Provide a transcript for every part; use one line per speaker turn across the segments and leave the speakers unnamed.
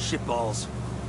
shitballs.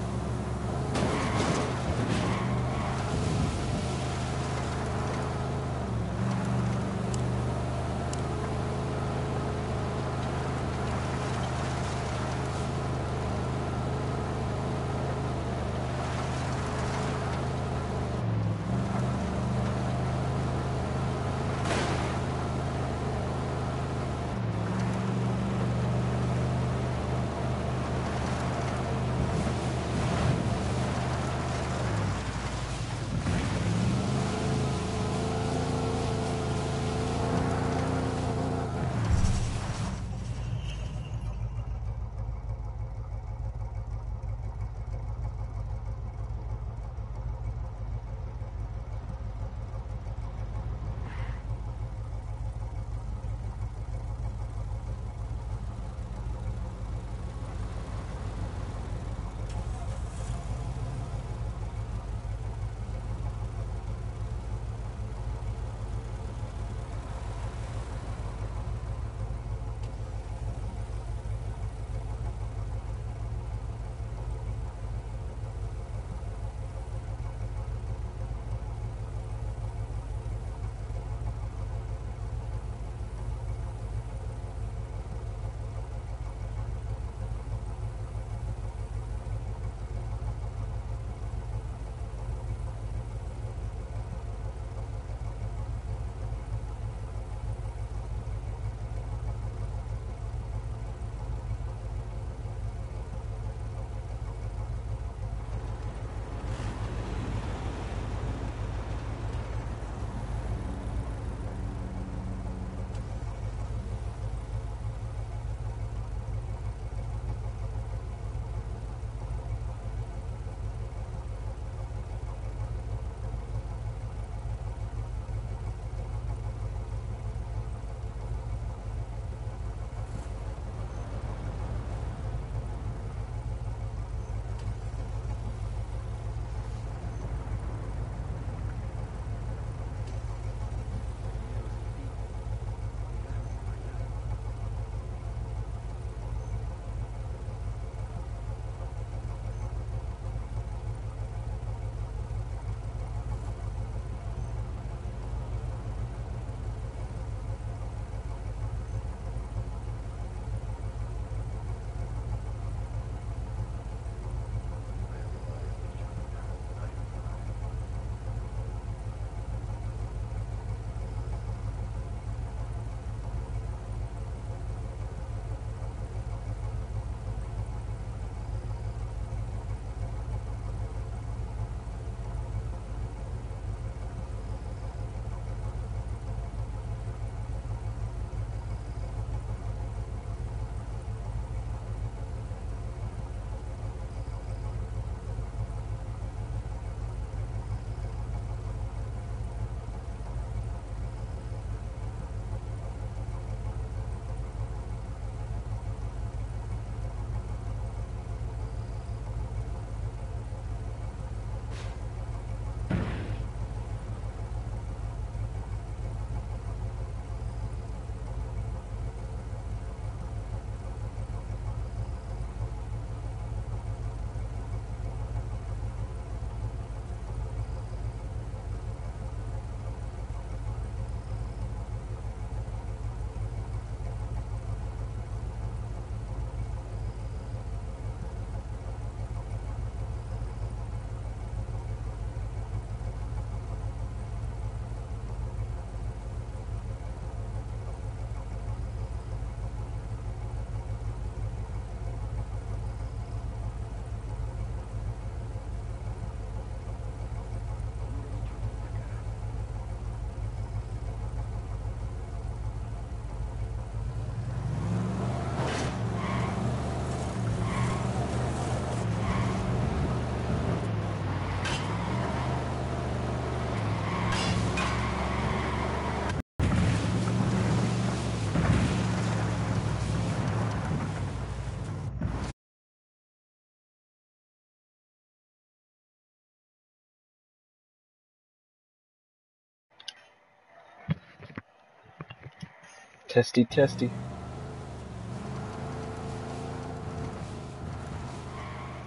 Testy, testy.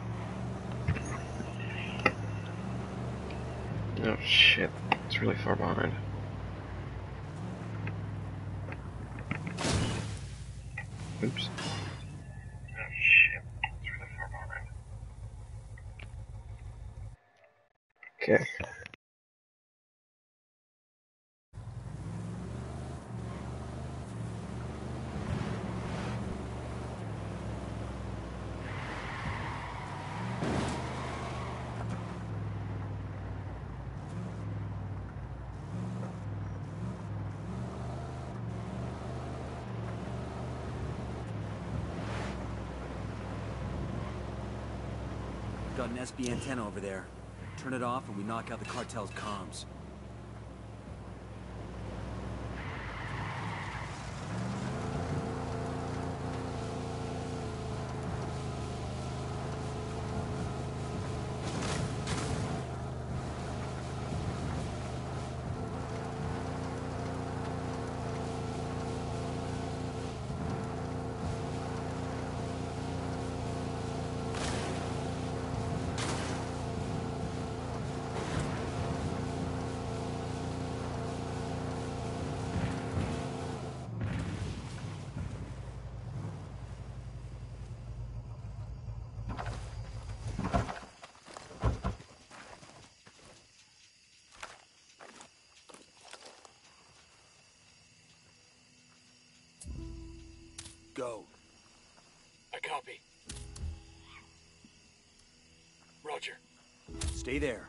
shit. It's really far behind. Oops. Oh shit. It's really far behind. Okay.
Got an SB antenna over there. Turn it off and we knock out the cartel's comms. Go.
I copy. Roger.
Stay there.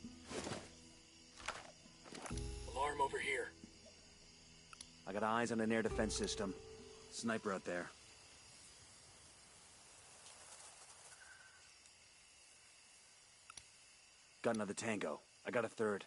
Alarm over here.
I got eyes on an air defense system. Sniper out there. Got another tango. I got a third.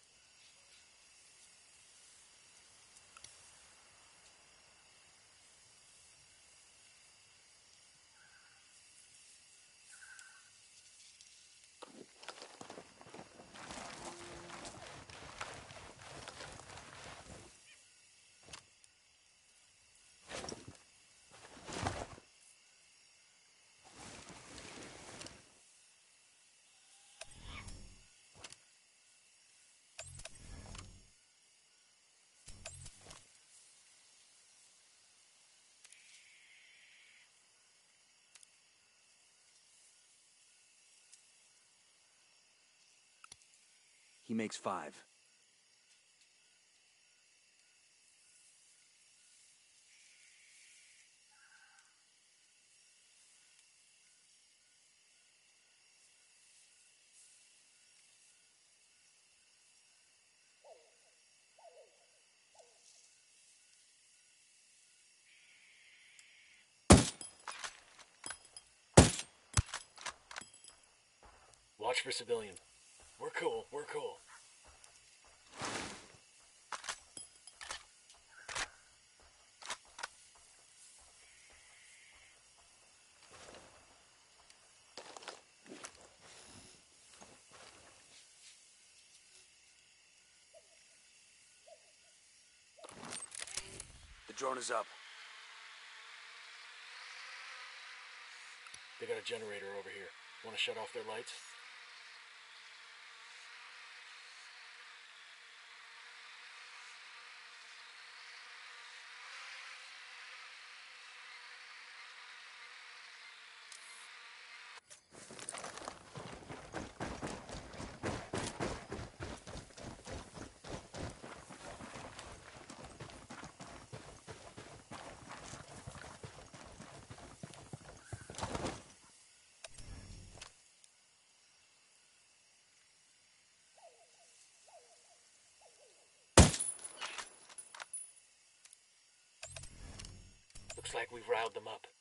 He makes 5.
Watch for civilian. We're cool, we're cool.
The drone is up.
They got a generator over here. Want to shut off their lights? Looks like we've riled them up.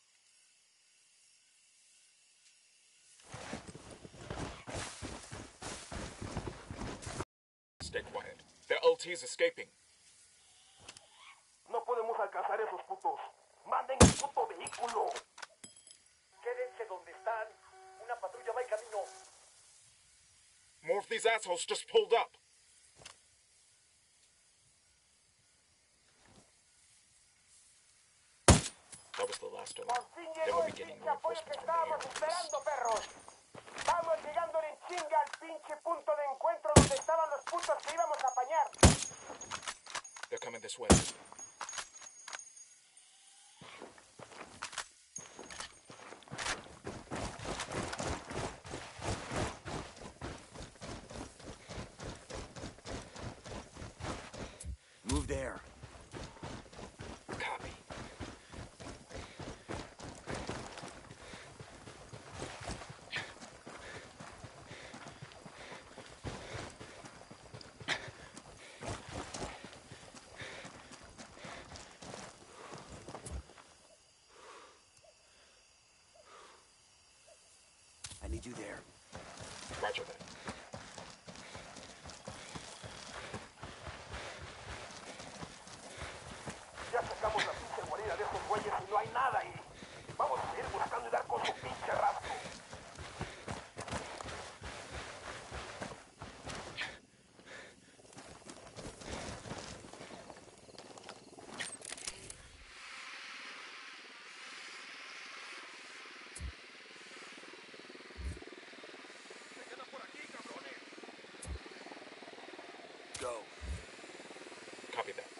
Stay quiet. Their LT's escaping.
No podemos alcanzar esos putos. ¡Manden el puto vehículo! Quédense donde están. Una patrulla va en camino.
More of these assholes just pulled up. That was the last of them.
Por fin
They
llegó
will
el
be getting
pinche apoyo que
reinforcements from the
estábamos
air.
esperando, perros. Vamos llegando en chinga al pinche punto de encuentro. ¿Dónde estaban los putos que íbamos a apañar?
They're coming this way.
Move there.
Copy.
I need you there.
Roger that.
Ya sacamos la pinche guarida de esos güeyes y no hay nada ahí. Vamos a seguir buscando y dar con su pinche rastro.
Go.
Copy that.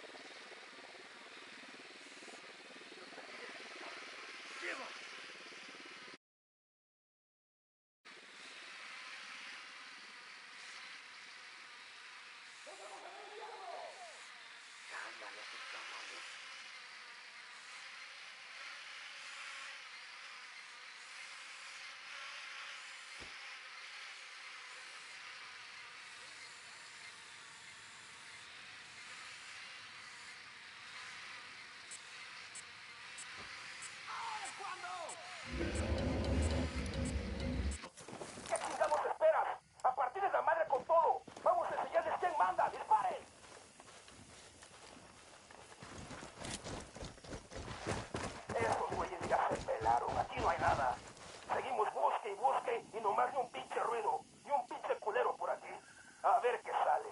¿Qué chingamos esperas? A partir de la madre con todo. Vamos a enseñarles quién manda. ¡Disparen! Esos güeyes ya se pelaron. Aquí no hay nada. Seguimos busque y nomás ni un pinche ruido. Ni un pinche culero por aquí. A ver qué sale.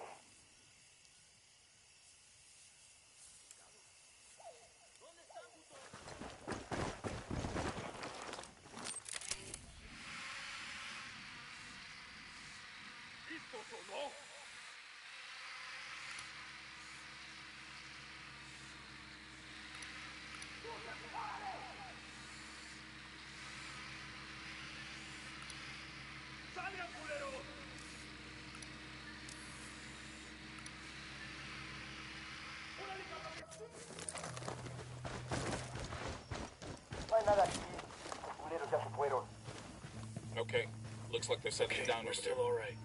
No hay nada aquí. Los culeros ya se fueron.
Okay. Looks like they're settling down.
We're
over
still
there.
all right.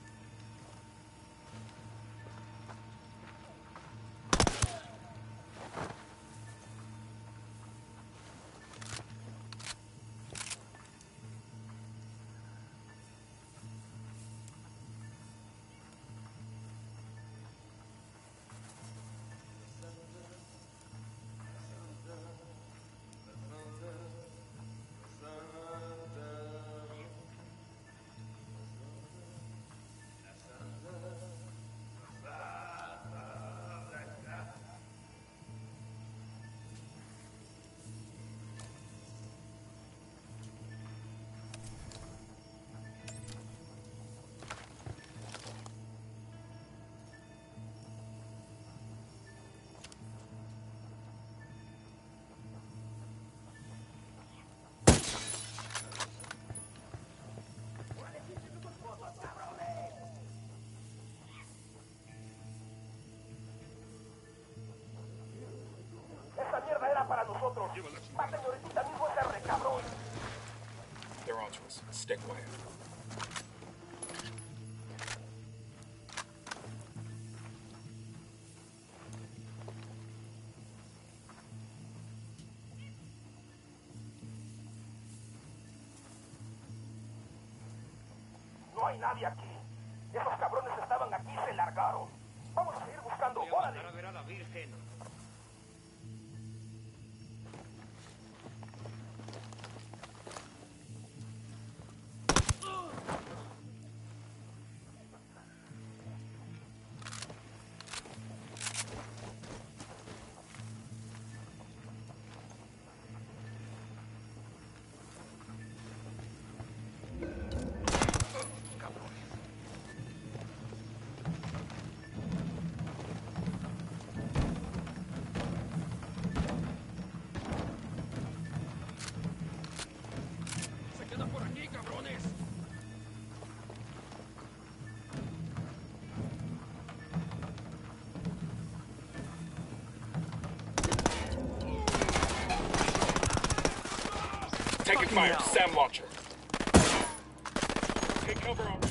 Esa mierda era para nosotros. Maten ahorita mismo ese recabrón.
They're onto us. Stick wire.
No hay nadie aquí. Esos cabrones estaban aquí y se largaron. Vamos a seguir buscando. ¡Órale!
Taking
Fucking
fire.
hell.
SAM launcher. Take cover already.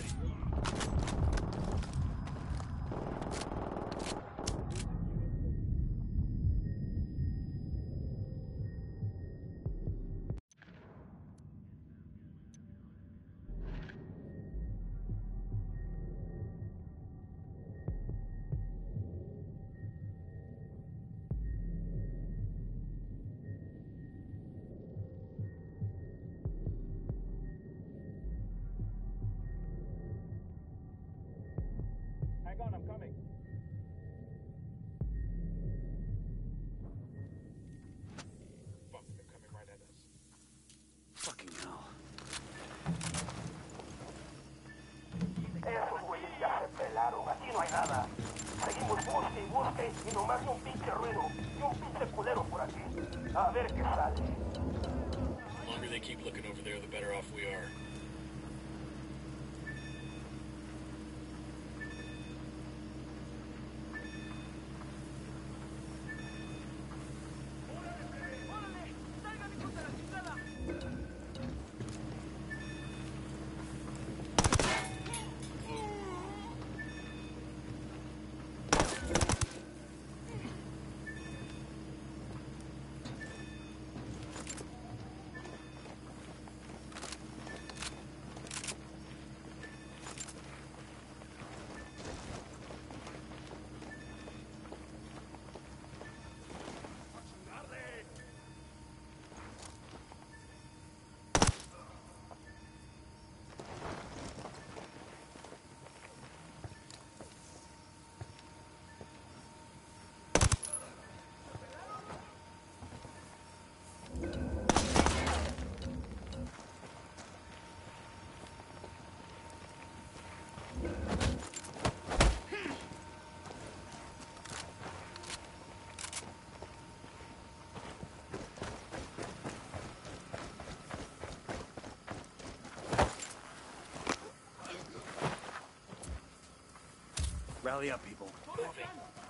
Hang on, I'm coming. Fuck, they're coming right at us.
Fucking hell.
Esos güeyes ya se pelaron, aquí no hay nada. Seguimos busque y busque y nomás ni un pinche ruido, ni un pinche culero por aquí. A ver qué sale.
The longer they keep looking over there, the better off we are.
Rally up, people.
Moving.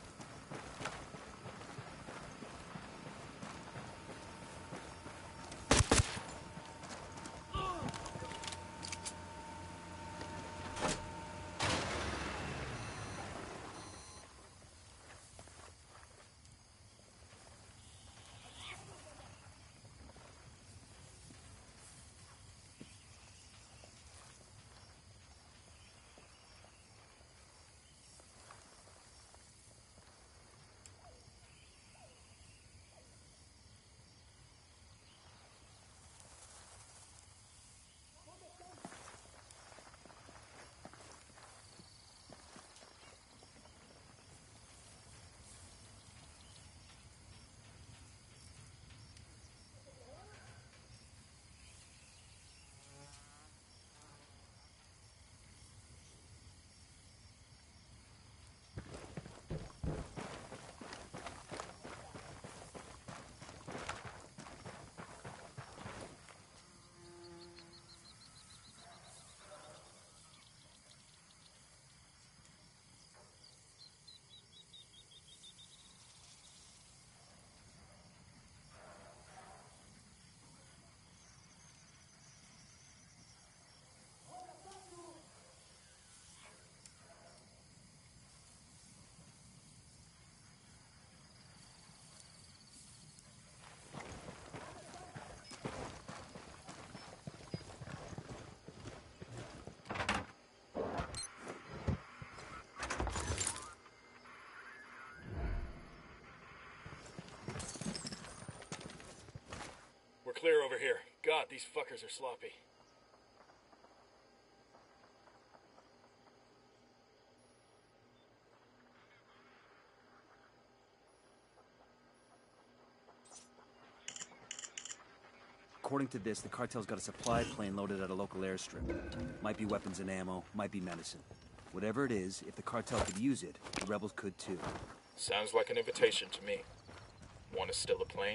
We're clear over here. God, these fuckers are sloppy.
According to this, the cartel's got a supply plane loaded at a local airstrip. Might be weapons and ammo, might be medicine. Whatever it is, if the cartel could use it, the rebels could too.
Sounds like an invitation to me. Want to steal a plane?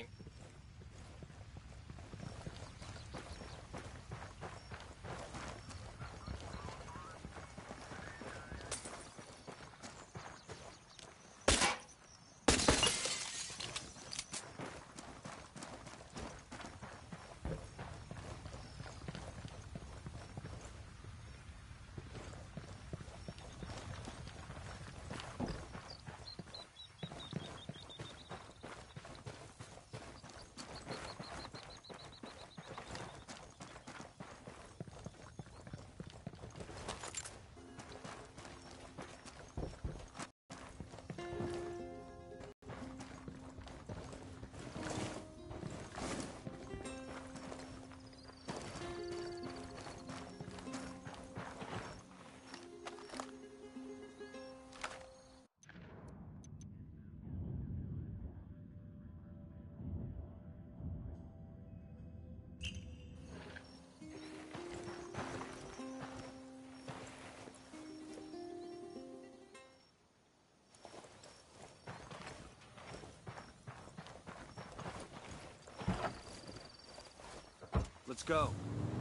Let's go.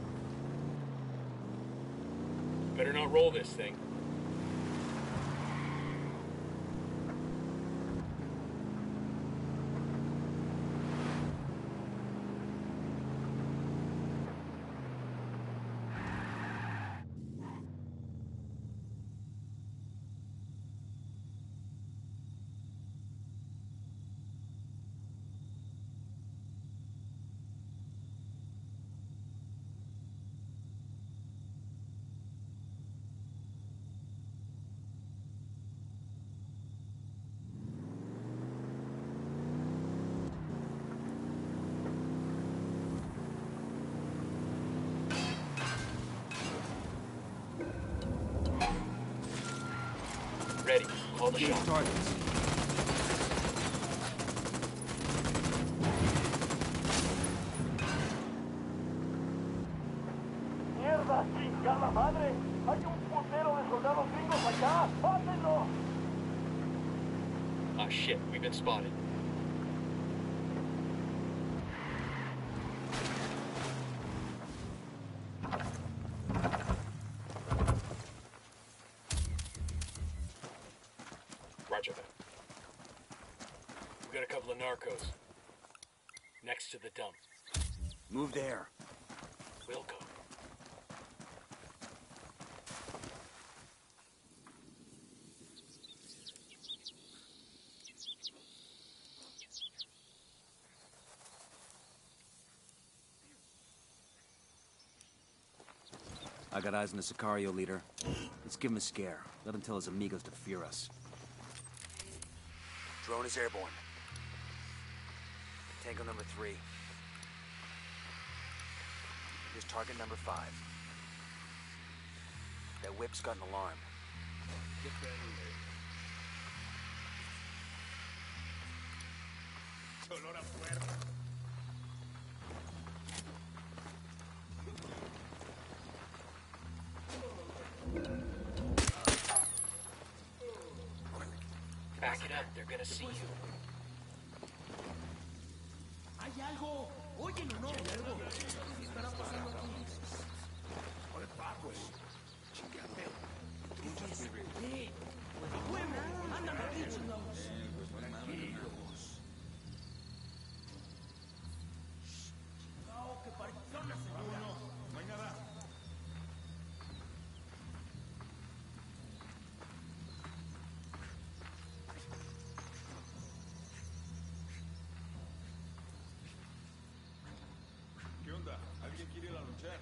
Better not roll this thing. Ready. Call the shot.
Targets.
¡Mierda, chingada madre! ¡Hay un putero de soldados gringos acá! ¡Mátenlo!
Ah, shit. We've been spotted. Roger that. We got a couple of narcos. Next to the dump.
Move there.
We'll go.
I got eyes on the Sicario leader. Let's give him a scare. Let him tell his amigos to fear us. Drone is airborne. Tango number 3. Here's target number 5. That whip's got an alarm. Get that in there. Back it up, they're gonna see you.
Hay algo. Oyen o no. Hay algo. ¿Qué estará pasando aquí? Bueno, andan perdidos. Tranquilos. No, que parezcan las segundos. No hay nada.
¿Qué onda? ¿Alguien quiere ir a luchar?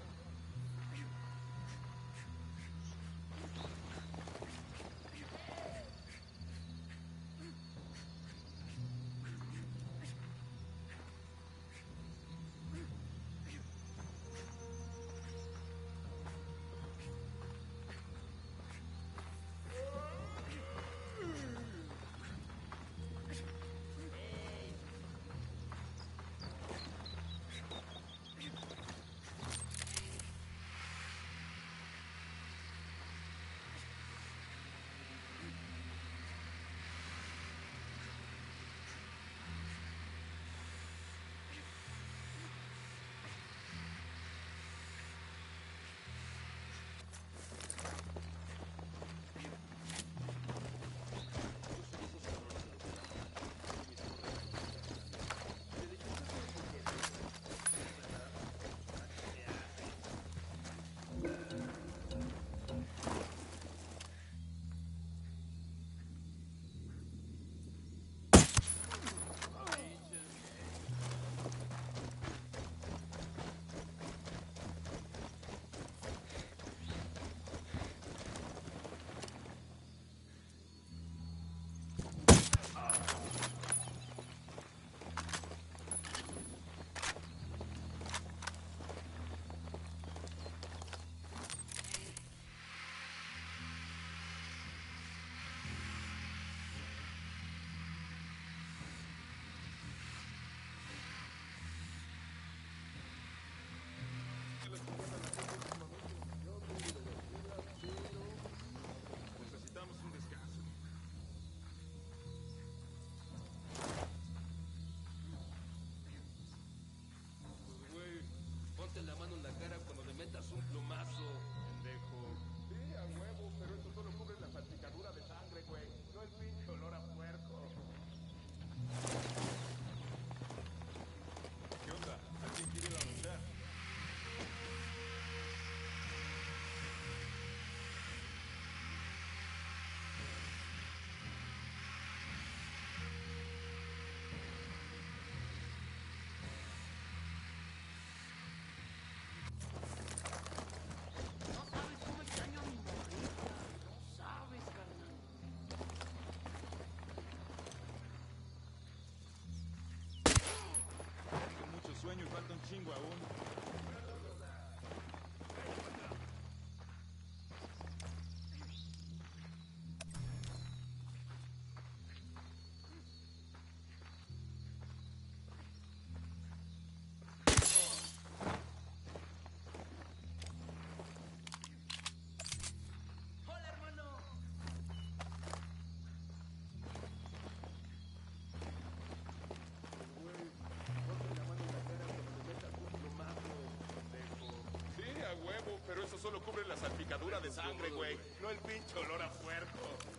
tengo aún.
Hola, hermano.
Sí, a huevo, pero eso solo cubre la salpicadura de sangre, güey. No el pinche olor a puerco.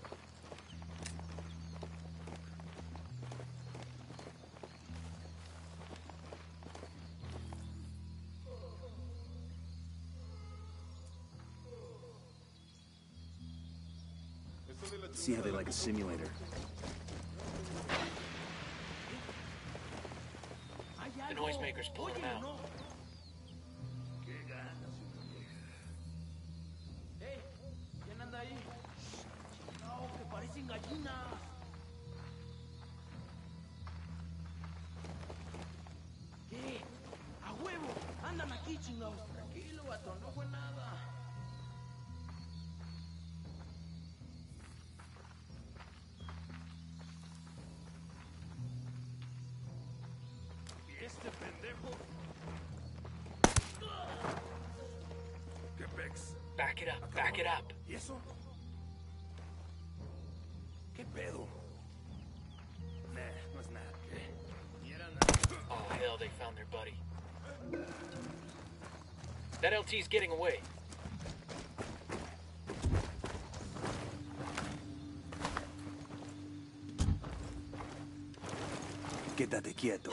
Eso de la
See how they like a simulator.
Hay
The
algo.
noisemaker's pulling them
Óyelo,
out.
¿no? ¿Quién anda ahí? No, que parecen gallinas. ¿Qué? ¡A huevo! ¡Andan aquí, chingados! Tranquilo, vato, no fue nada. ¿Y este pendejo?
¿Qué pex?
Back it up, back it up.
¿Y eso? ¿Qué pedo? Nah, no es nada. ¿Qué? Ni era nada.
Oh, hell, they found their buddy. That LT's getting away.
Quédate quieto.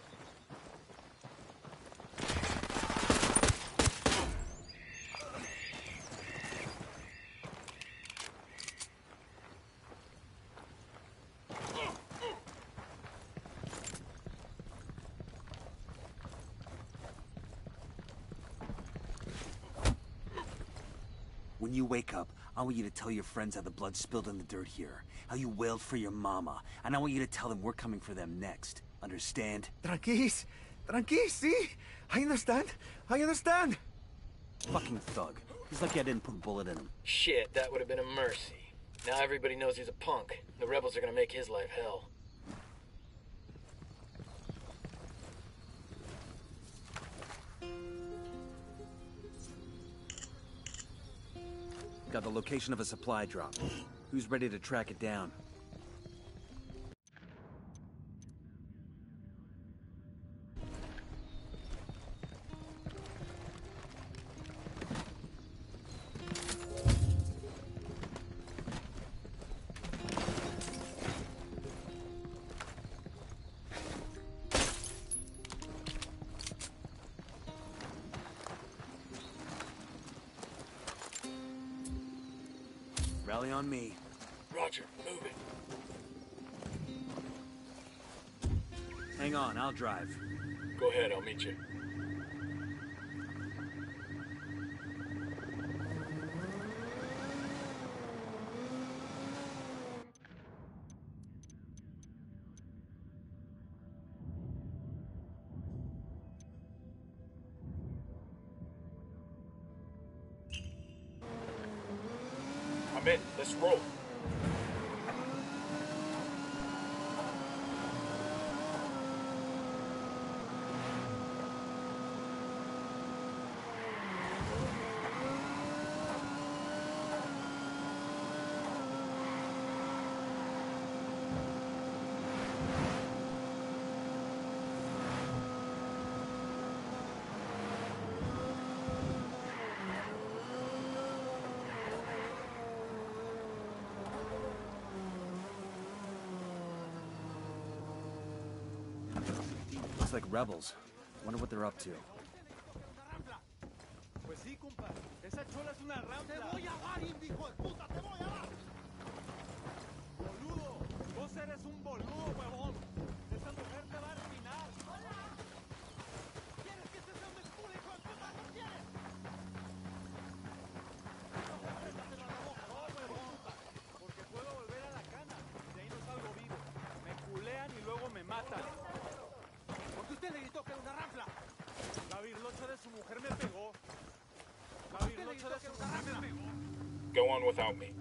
When you wake up, I want you to tell your friends how the blood spilled in the dirt here, how you wailed for your mama, and I want you to tell them we're coming for them next. Understand?
Tranquis, see? I understand.
Fucking thug. He's lucky I didn't put a bullet in him.
Shit, that would have been a mercy. Now everybody knows he's a punk. The rebels are gonna make his life hell.
Got the location of a supply drop. Who's ready to track it down? Rally on me.
Roger, move it.
Hang on, I'll drive.
Go ahead, I'll meet you.
I'm in. Let's roll.
Looks like rebels. Wonder what they're up to.
Pues sí, compa. Esa chola es una rampa.
¡Te voy a dar, hijo de puta! ¡Te voy a dar!
Boludo. Vos eres un boludo, huevón. Esa mujer te va a arruinar.
¿Quieres que te sea un escudo, hijo de puta? ¿No quieres?
No, huevón. Porque puedo volver a la cana. De ahí no salgo vivo. Me culean y luego me matan.
Porque usted le gritó que era una ranfla.
La birlocha de su mujer me pegó. La birlocha de su mujer me pegó.
Go on without me.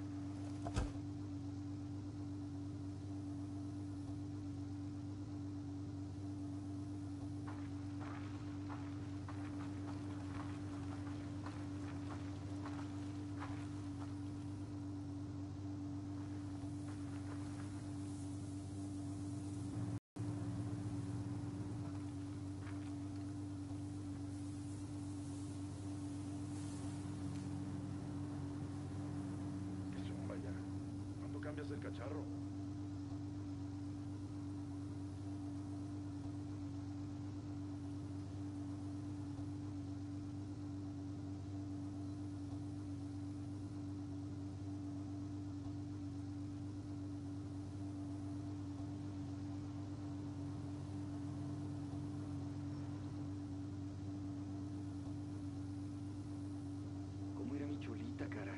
¿Qué zumba ya? ¿Cuándo cambias el cacharro?
¿Cómo era mi chulita, caray?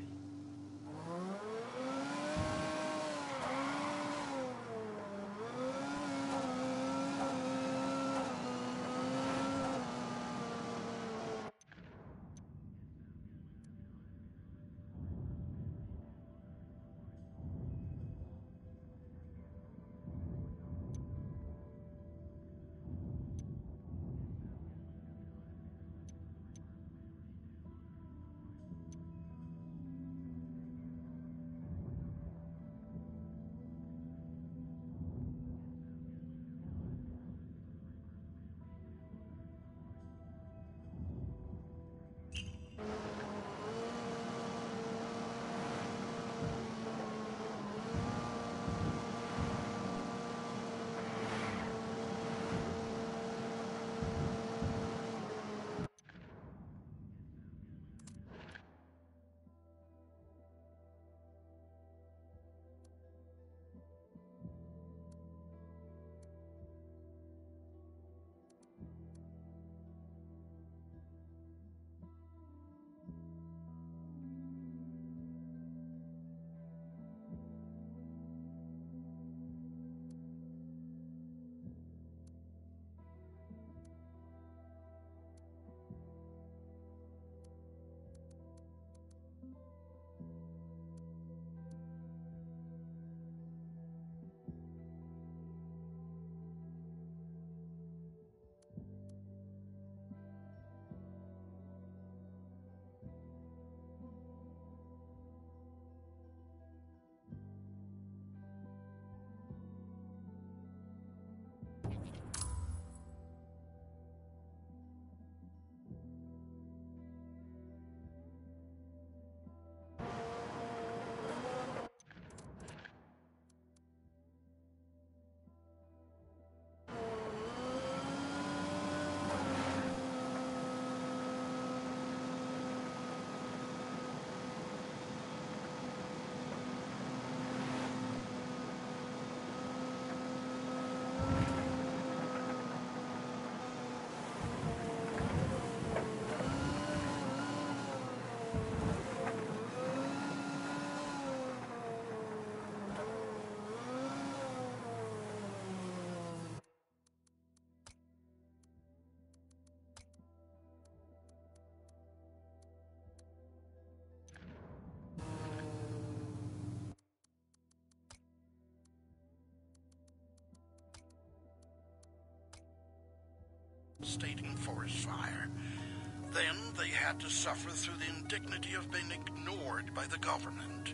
Stating forest fire. Then they had to suffer through the indignity of being ignored by the government.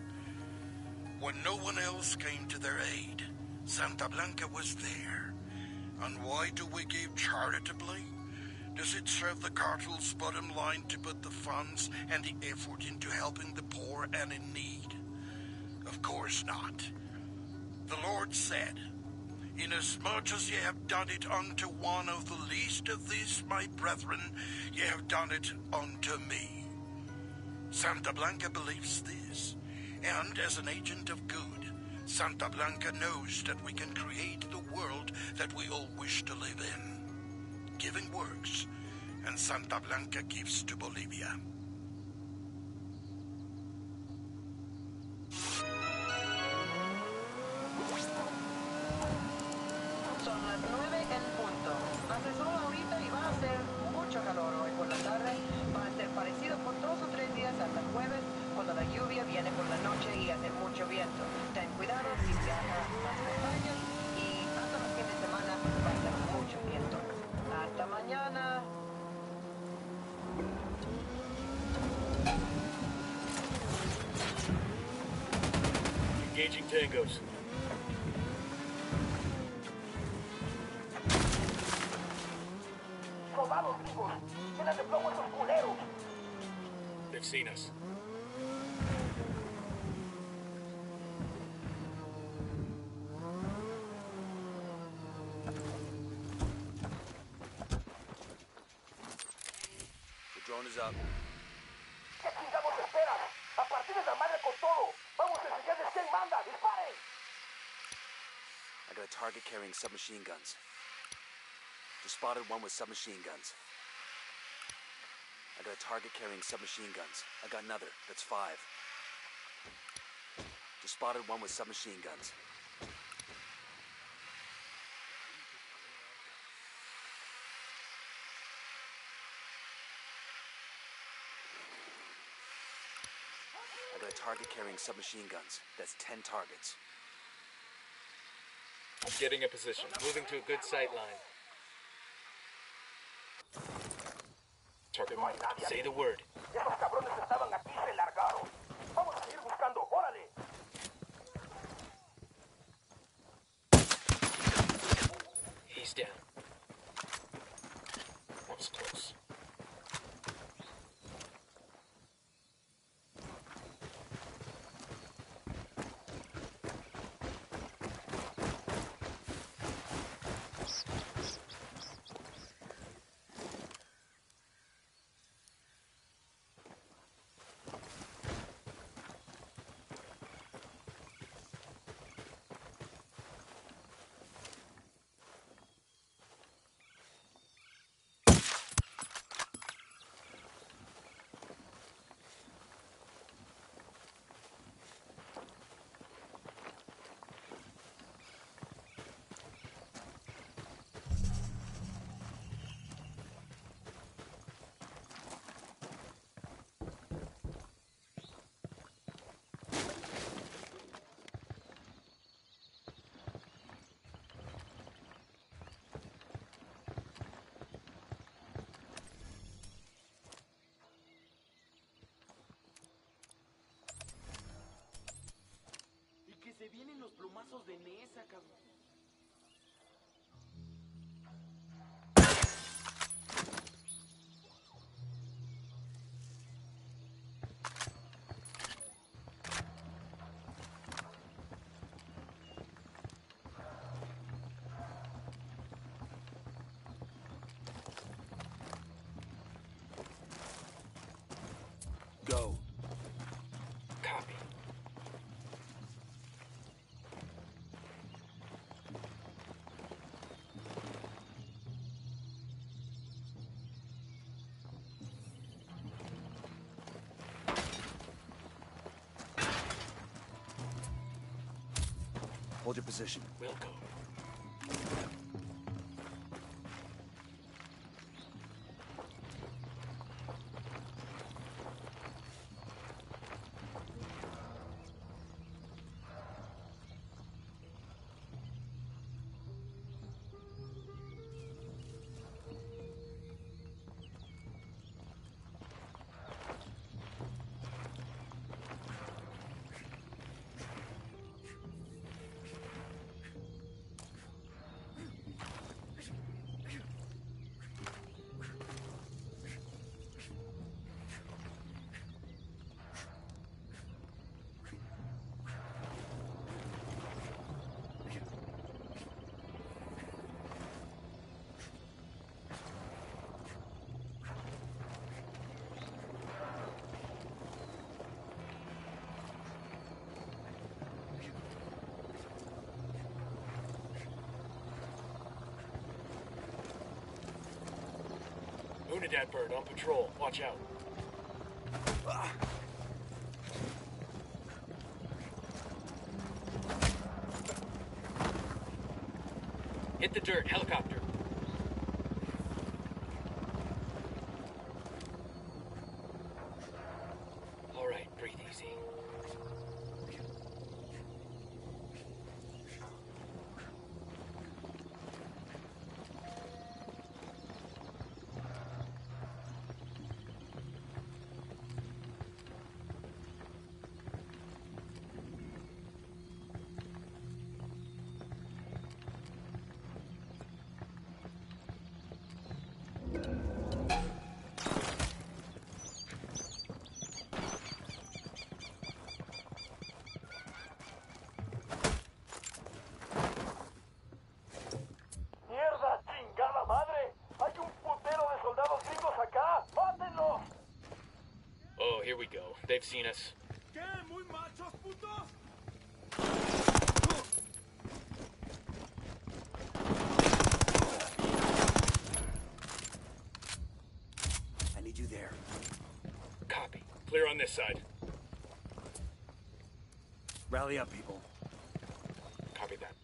When no one else came to their aid, Santa Blanca was there. And why do we give charitably? Does it serve the cartel's bottom line to put the funds and the effort into helping the poor and in need? Of course not. The Lord said, "Inasmuch as ye have done it unto one of the least of these my brethren, ye have done it unto me." Santa Blanca believes this, and as an agent of good, Santa Blanca knows that we can create the world that we all wish to live in. Giving works, and Santa Blanca gives to Bolivia.
Son las 9 en punto. Hace sol ahorita y va a ser mucho calor hoy.
Engaging tangos.
Soldados gringos, tienen de plomo esos culeros.
They've seen us.
The drone is up.
¿Qué chingados esperas? A partir de la madre con todo. Vamos a enseñarles quién manda. ¡Disparen!
I got a target carrying submachine guns. Just spotted one with submachine guns. I got a target carrying submachine guns. I got another. That's 5. Just spotted one with submachine guns. I got a target carrying submachine guns. That's 10 targets.
I'm getting a position. Moving to a good sight line. Target marked. Say the word.
Esos cabrones estaban aquí y se largaron. Vamos a seguir buscando. ¡Órale!
He's down. That was close.
Y que se vienen los plomazos de Nesa, cabrón.
Go.
Copy.
Hold your position.
We'll go. Unidad bird on patrol. Watch out. Hit the dirt. Helicopter. All right, breathe easy. Here we go. They've seen us.
¿Qué? ¿Muy machos, putos?
I need you there.
Copy. Clear on this side.
Rally up, people.
Copy that.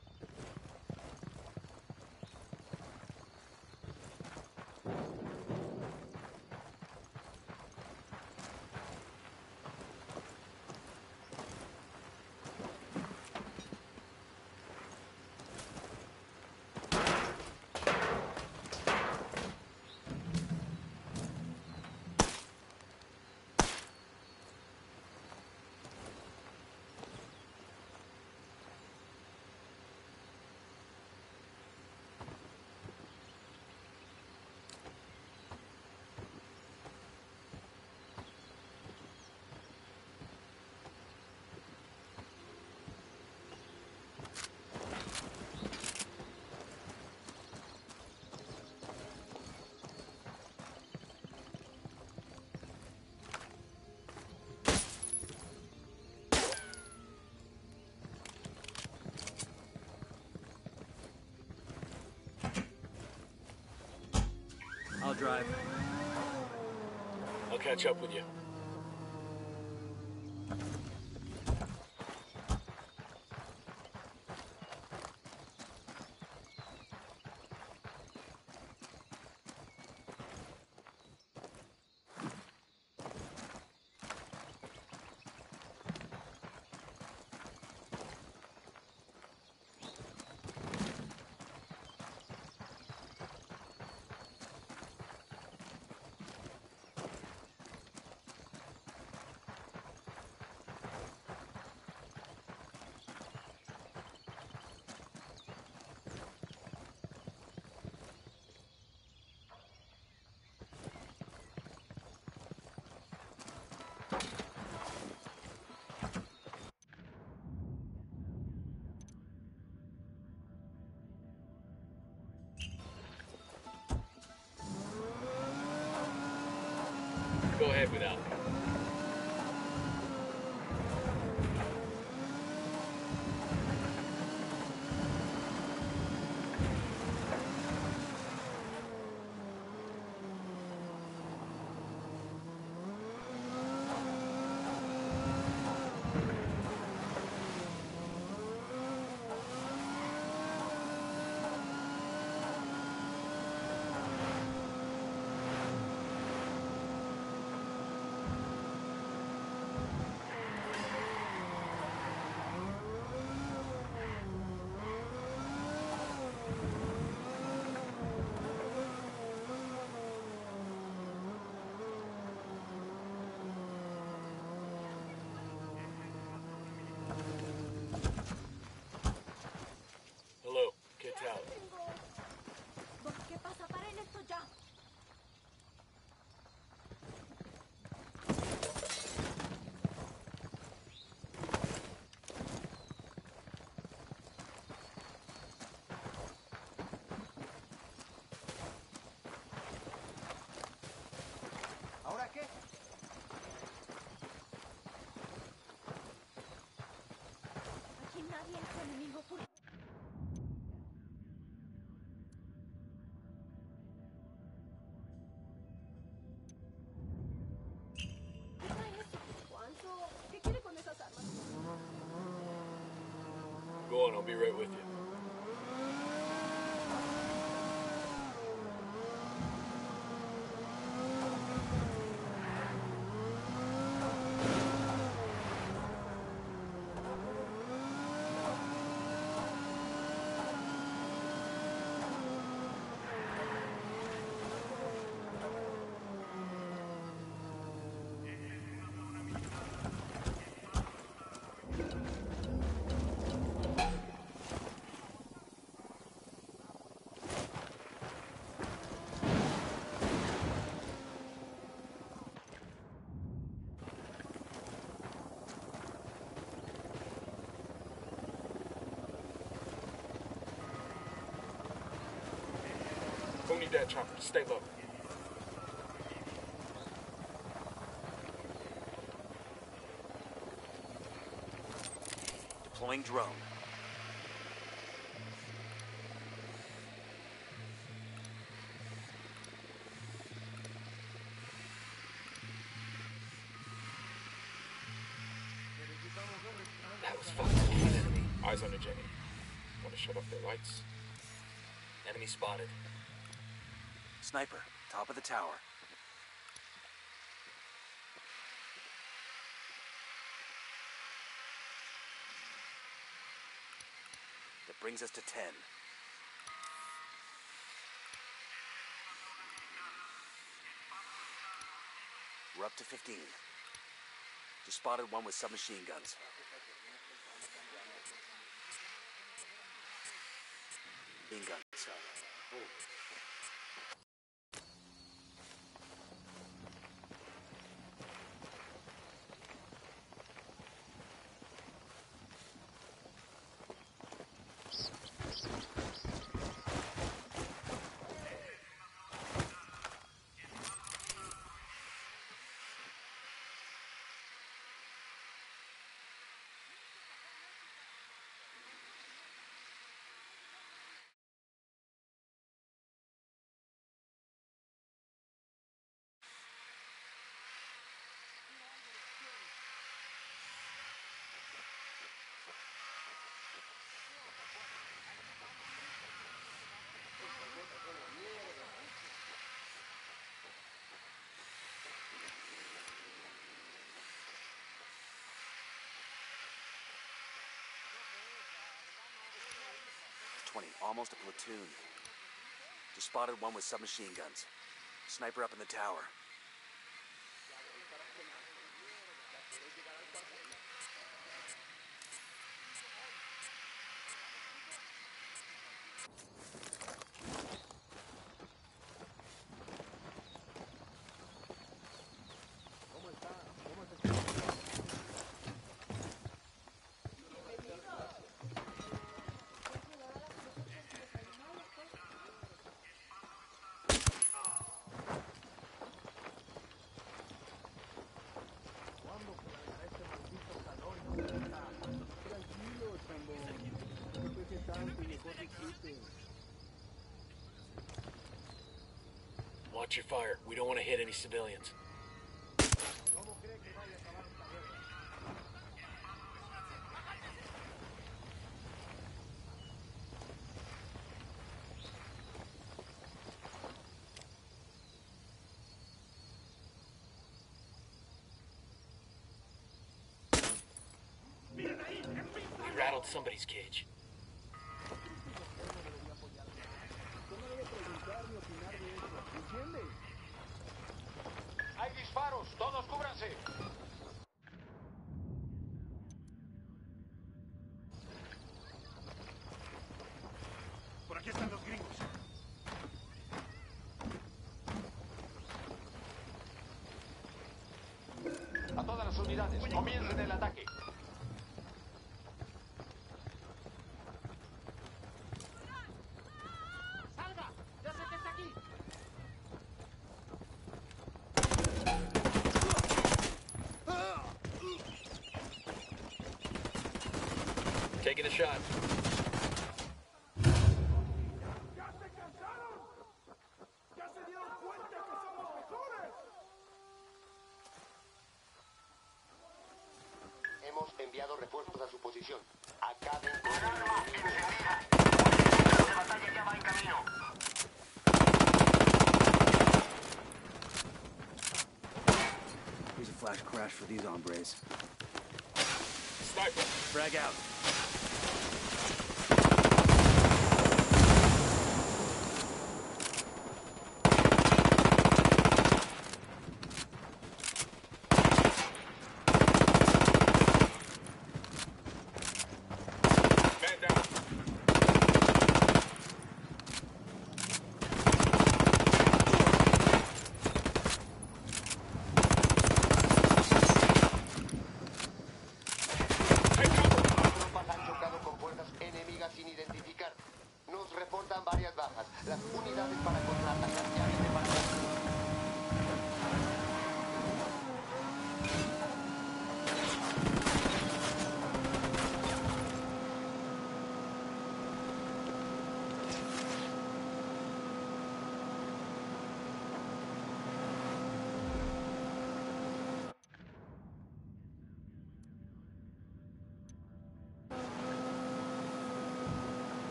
I'll drive.
I'll catch up with you. Go ahead without me. Hello, ¿qué tal?
¿Qué pasa? Paren esto ya.
¿Ahora qué?
Aquí nadie es enemigo. ¿Cuánto? ¿Qué quiere con esas armas?
Go on, I'll be right with you.
Who need that chopper? Stay low.
Deploying drone.
That was fucking an enemy.
Eyes on the Jenny. Want to shut off their lights?
Enemy spotted.
Sniper, top of the tower. That brings us to 10. We're up to 15. Just spotted one with submachine guns. Machine guns. Almost a platoon. Just spotted one with submachine guns. Sniper up in the tower.
Watch your fire. We don't want to hit any civilians. We rattled somebody's cage.
Hay disparos, todos cúbranse.
Por aquí están los gringos.
A todas las unidades, comiencen el ataque. ¡Salga! ¡Ya sé que está aquí!
Taking a shot.
¡Ya se cansaron! ¡Ya se dieron cuenta que somos mejores!
Hemos enviado refuerzos a su posición. Acaben con el enemigo.
La batalla ya va en camino.
Here's a flash crash for these hombres.
Sniper!
Frag out.
Man down!
Take cover!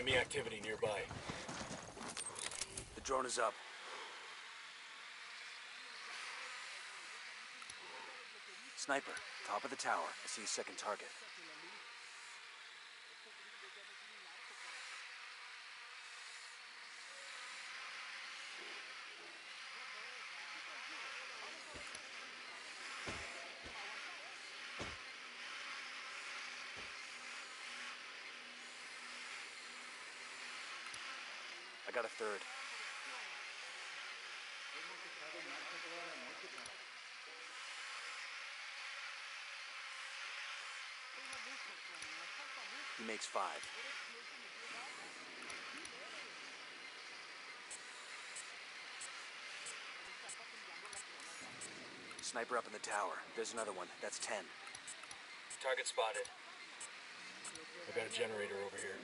Enemy activity nearby.
The drone is up. Sniper, top of the tower. I see a second target. I got a third. He makes 5. Sniper up in the tower. There's another one. That's 10.
Target spotted. I got a generator over here.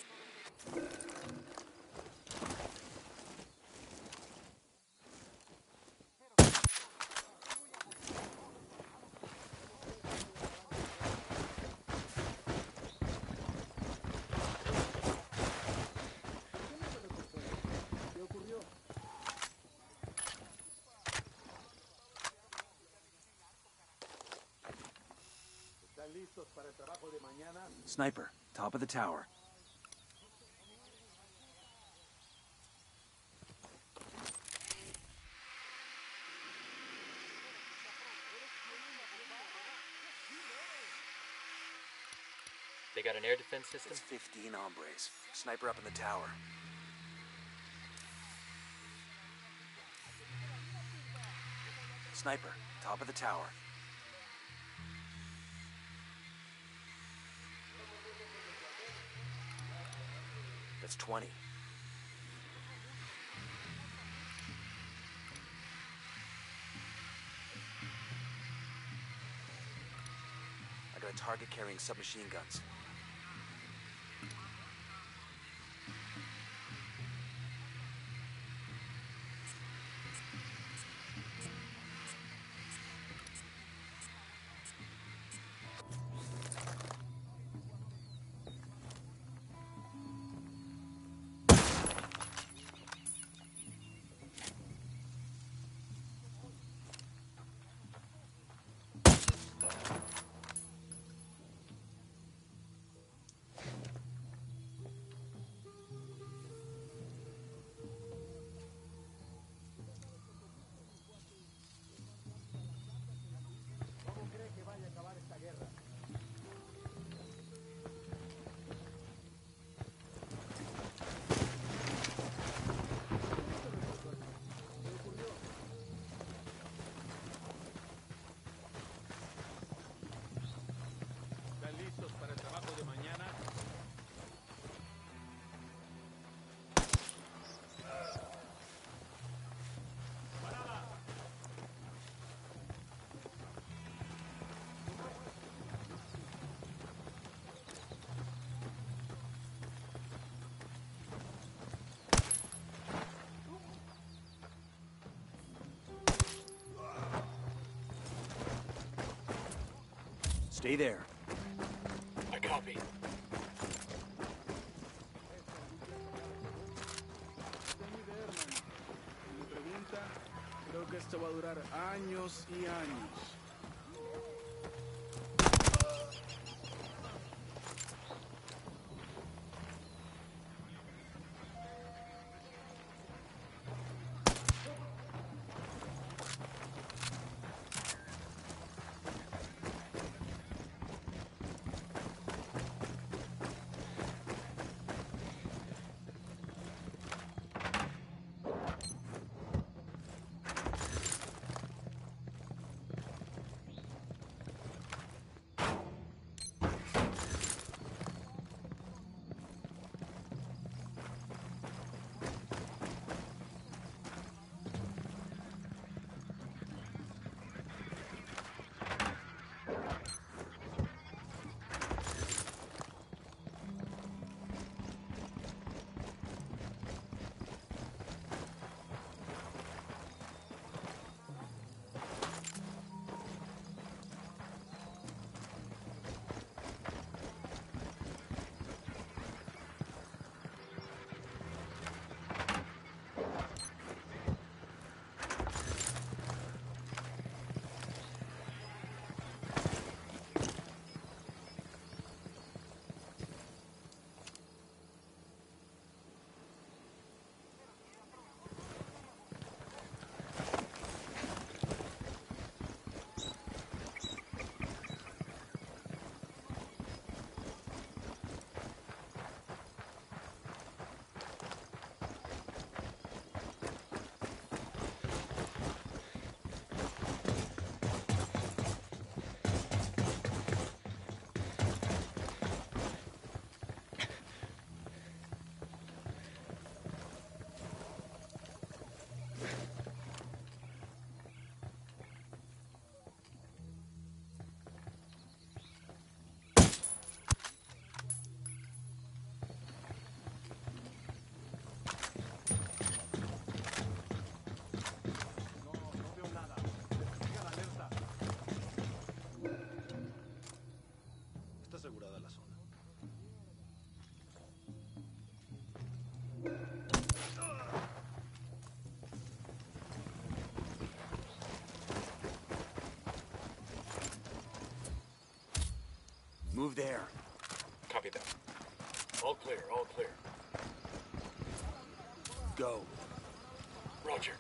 Sniper, top of the tower.
They got an air defense system?
It's 15 hombres. Sniper up in the tower. Sniper, top of the tower. That's 20. I got a target carrying submachine guns. Stay there.
I copy.
Creo que esto va a durar años y años.
Move there.
Copy that. All clear, all clear.
Go.
Roger.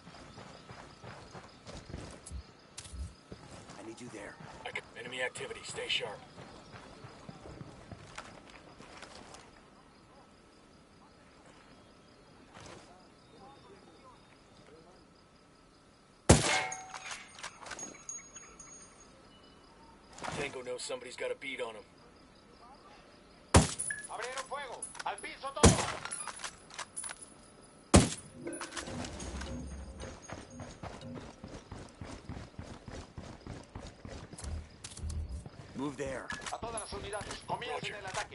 I need you there.
Enemy activity, stay sharp. Tango knows somebody's got a beat on him.
¡Abrieron fuego! ¡Al piso todo!
Move there.
A todas las unidades, comiencen el ataque.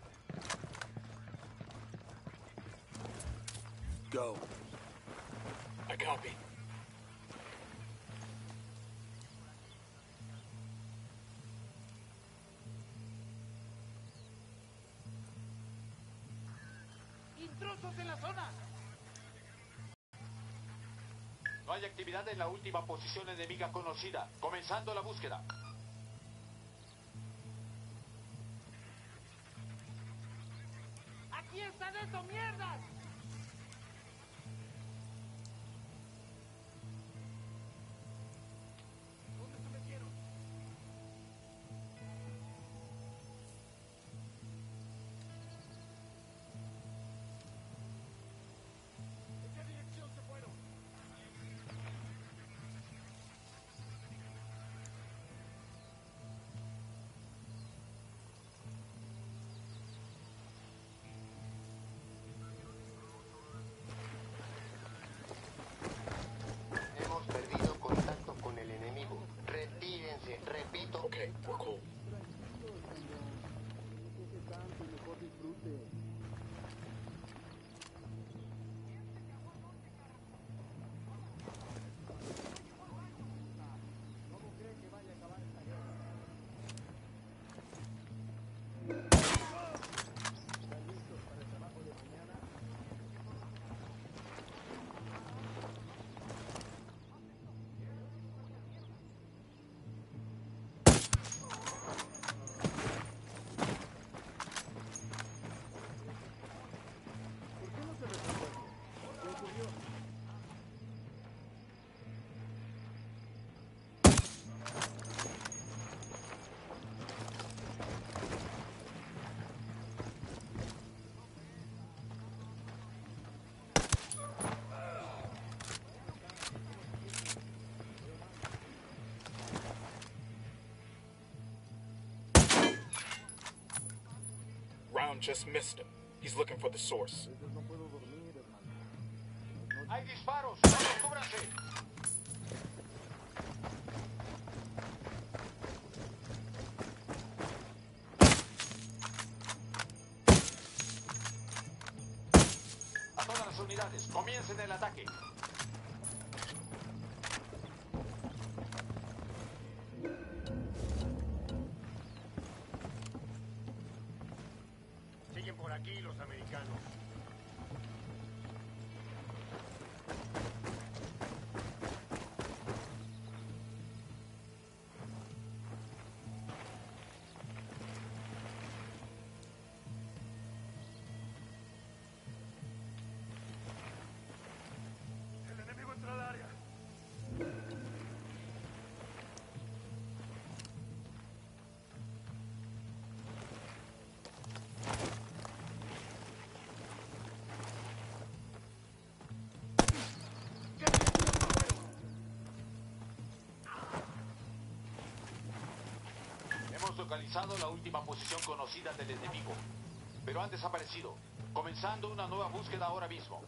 Go.
I copy.
¡Intrusos en la zona!
No hay actividad en la última posición enemiga conocida. Comenzando la búsqueda.
¡Aquí están estos mierdas! ¿Dónde se metieron? ¿En qué dirección se fueron?
Hemos perdido contacto con el enemigo. Retírense, repito.
Okay, we're cool. Round just missed him. He's looking for the source.
¡Hay disparos! ¡Todos cúbranse! A todas las unidades, comiencen el ataque.
Siguen por aquí los americanos. El enemigo entra al área.
Hemos localizado la última posición conocida del enemigo, pero han desaparecido, comenzando una nueva búsqueda ahora mismo.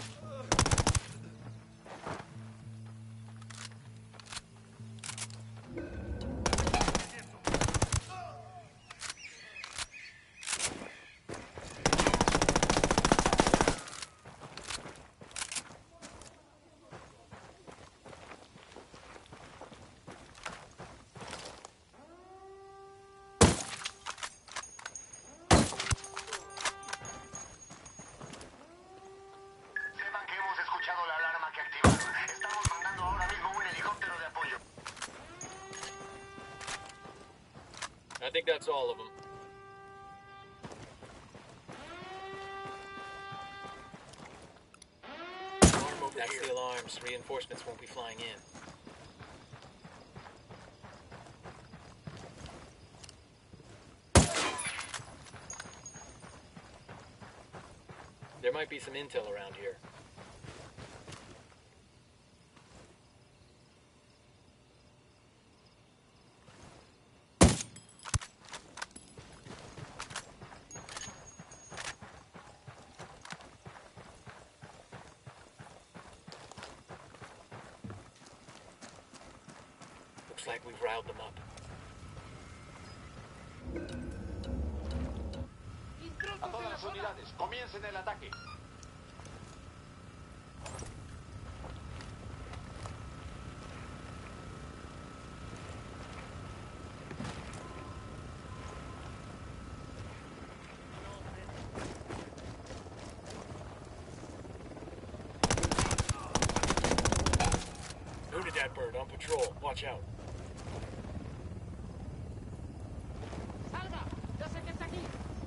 Sepan que hemos escuchado la alarma que activaron. Estamos mandando ahora mismo un helicóptero de apoyo.
I think that's all of them. troops. Reinforcements won't be flying in. There might be some intel around here. Looks like we've riled them up.
A todas las unidades, comiencen el ataque.
Unidad bird on patrol. Watch out.
¡Salga! ¡Ya sé que está aquí!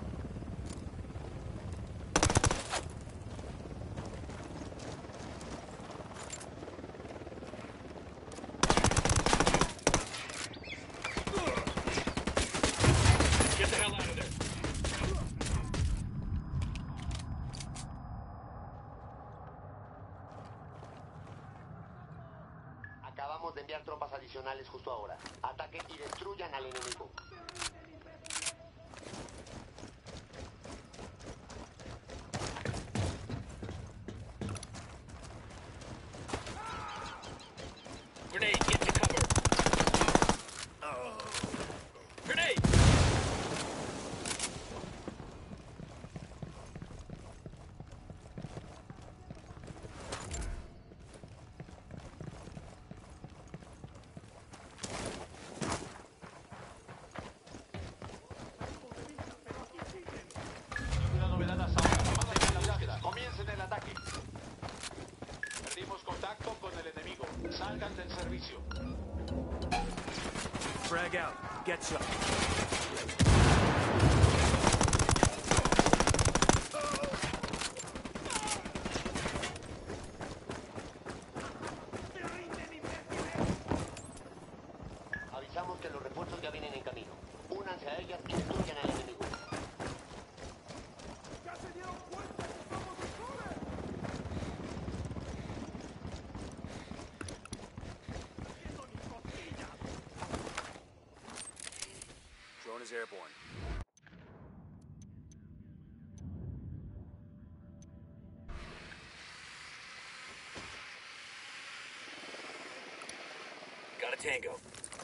Get the hell out of there.
Acabamos de enviar tropas adicionales justo ahora. Ataquen y destruyan al enemigo.
Grenade, get to cover. Grenade!
Una novedad hasta ahora. Mantengan la búsqueda. Comiencen el ataque. Perdimos contacto con el enemigo. Salgan del servicio.
Frag out. Get shot.
Avisamos que los refuerzos ya vienen en camino. Únanse a ellas y destruyan al enemigo.
¡Ya se dieron cuenta que somos mejores! ¡Viendo mis costillas!
Drone is airborne.
Got a tango.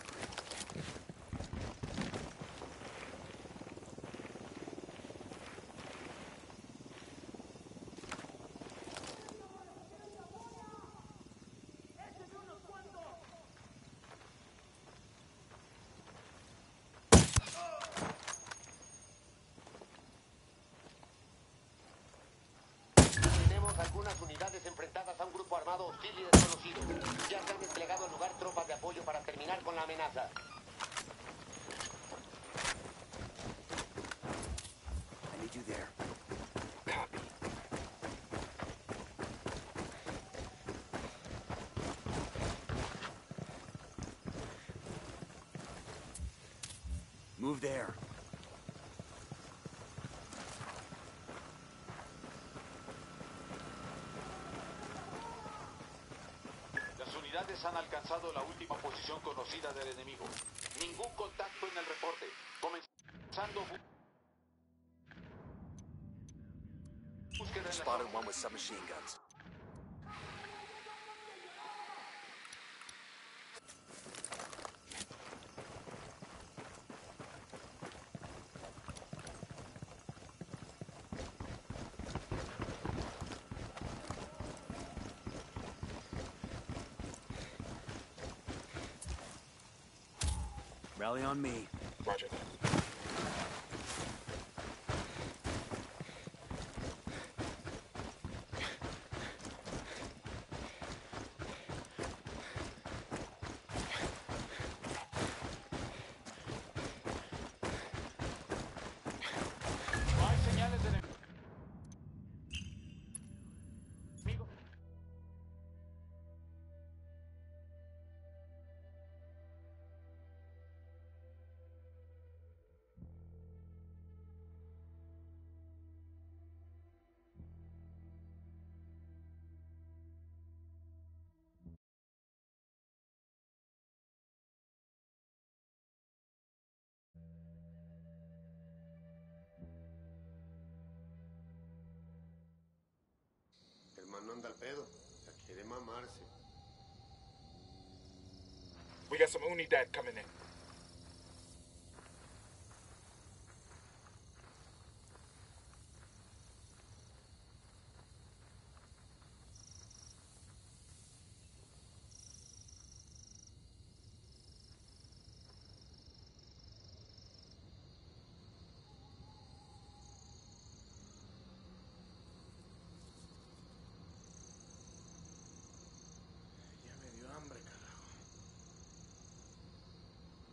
Tenemos algunas unidades enfrentadas a un grupo armado hostil y desconocido. Ya se han desplegado al lugar tropas de apoyo para terminar con la amenaza.
I need you there.
Copy.
Move there.
Las unidades han alcanzado la última posición conocida del enemigo. Ningún contacto en el reporte. Comenzando búsqueda en la
Spotted
zona.
one with submachine guns. Rally on me.
Roger that.
No hay señales de enemigo.
anda al pedo. Ya quiere mamarse.
We got some Unidad coming in.
Ya me dio hambre, carajo.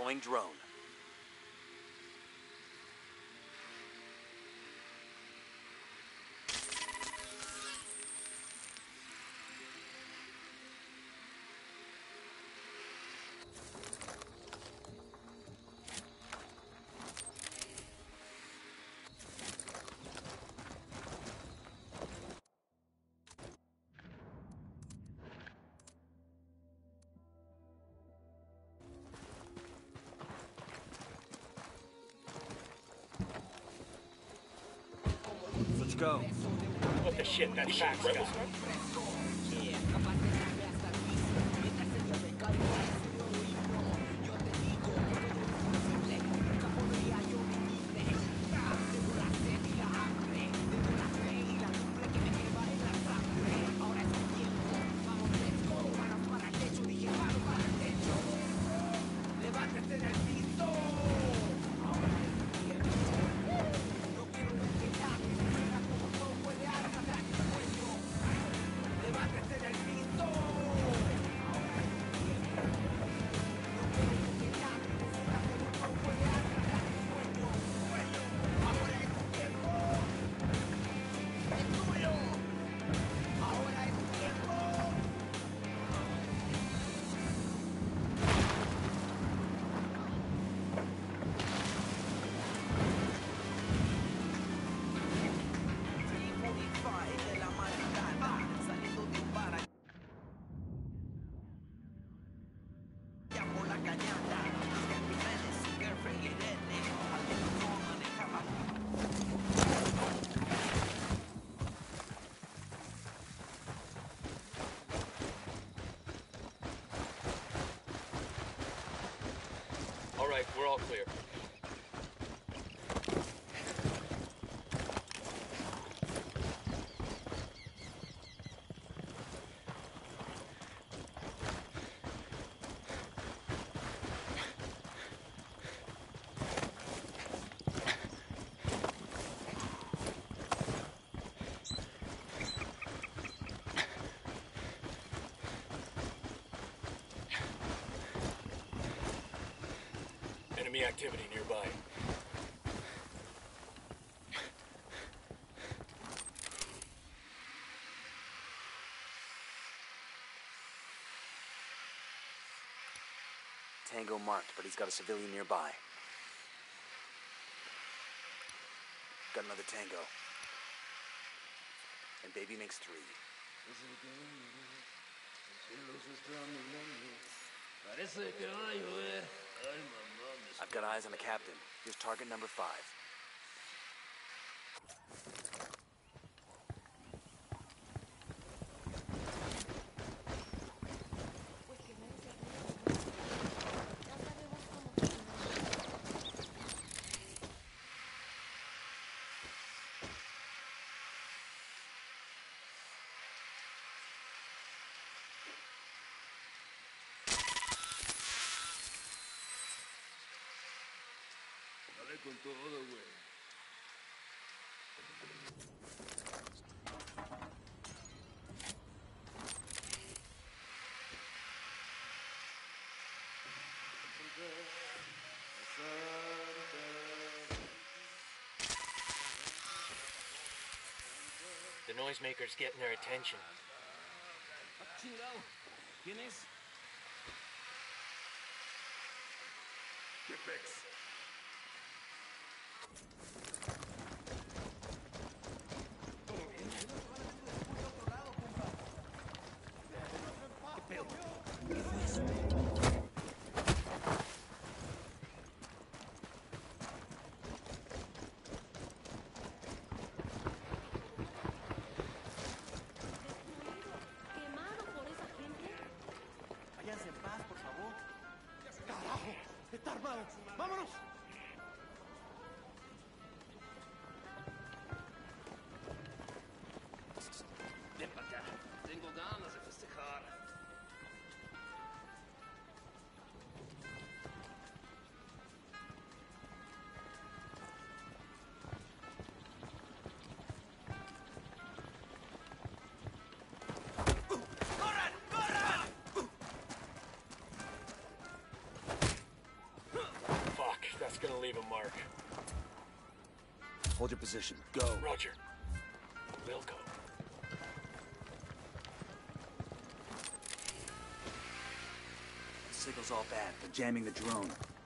Deploying drone. Let's go.
What the shit? That fax guy. All right, we're all clear. Enemy activity nearby.
Tango marked, but he's got a civilian nearby. Got another Tango. And baby makes 3. I've got eyes on the captain. Here's target number 5.
Dale con todo, güey.
The noisemaker's getting their attention.
Chingado. ¿Quién es?
¿Qué pex?
¿Quemado por esa gente?
Váyanse en paz, por favor. ¡Carajo! ¡Está armado! ¡Vámonos!
gonna leave a mark.
Hold your position. Go.
Roger. We'll go.
The signal's all bad. They're jamming the drone.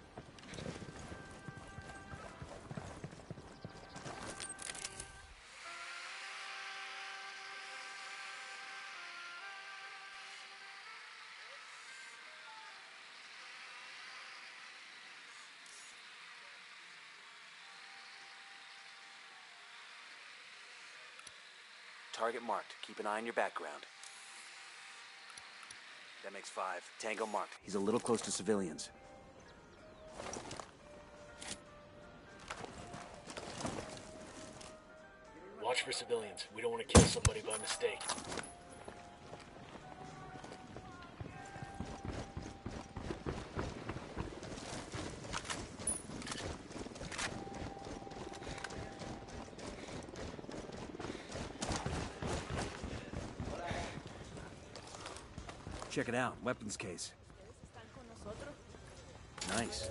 Target marked. Keep an eye on your background. That makes 5. Tango marked. He's a little close to civilians.
Watch for civilians. We don't want to kill somebody by mistake.
Check it out. Weapons case. Nice.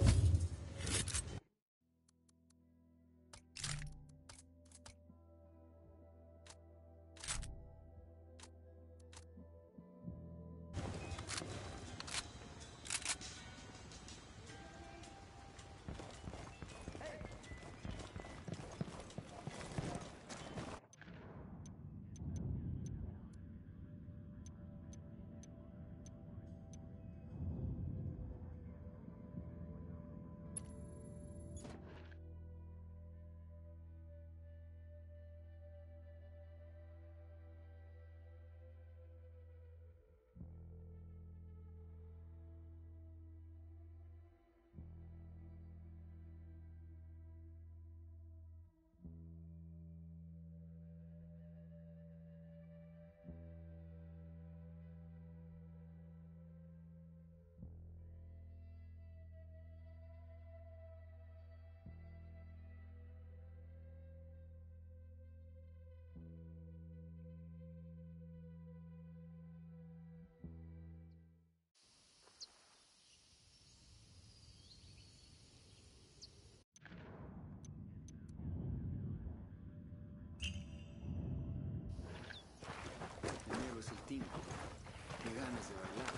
Es el team. Qué ganas de bailar.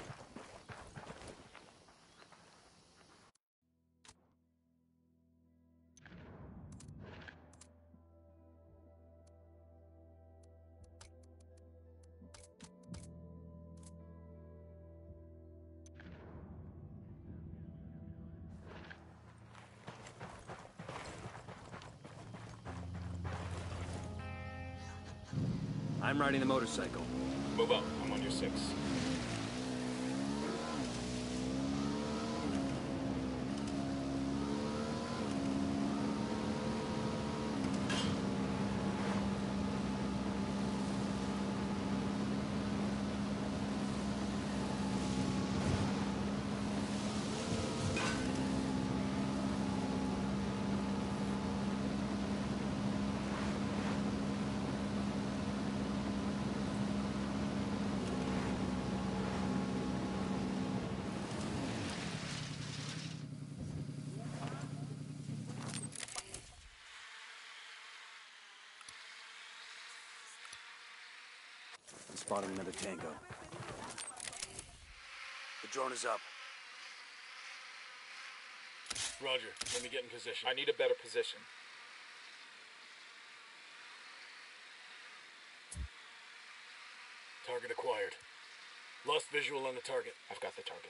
I'm riding the motorcycle.
Move up. I'm on your 6.
Spotting another tango. The drone is up.
Roger. Let me get in position.
I need a better position.
Target acquired. Lost visual on the target.
I've got the target.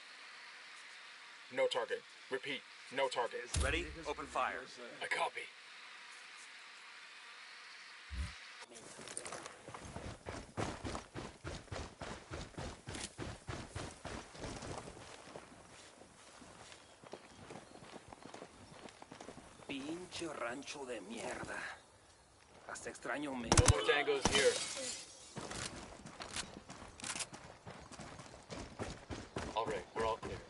No target. Repeat, no target.
Ready? Open fire.
I copy.
Pinche rancho de mierda. Hasta extraño me...
No more tangos here. All right, we're all clear.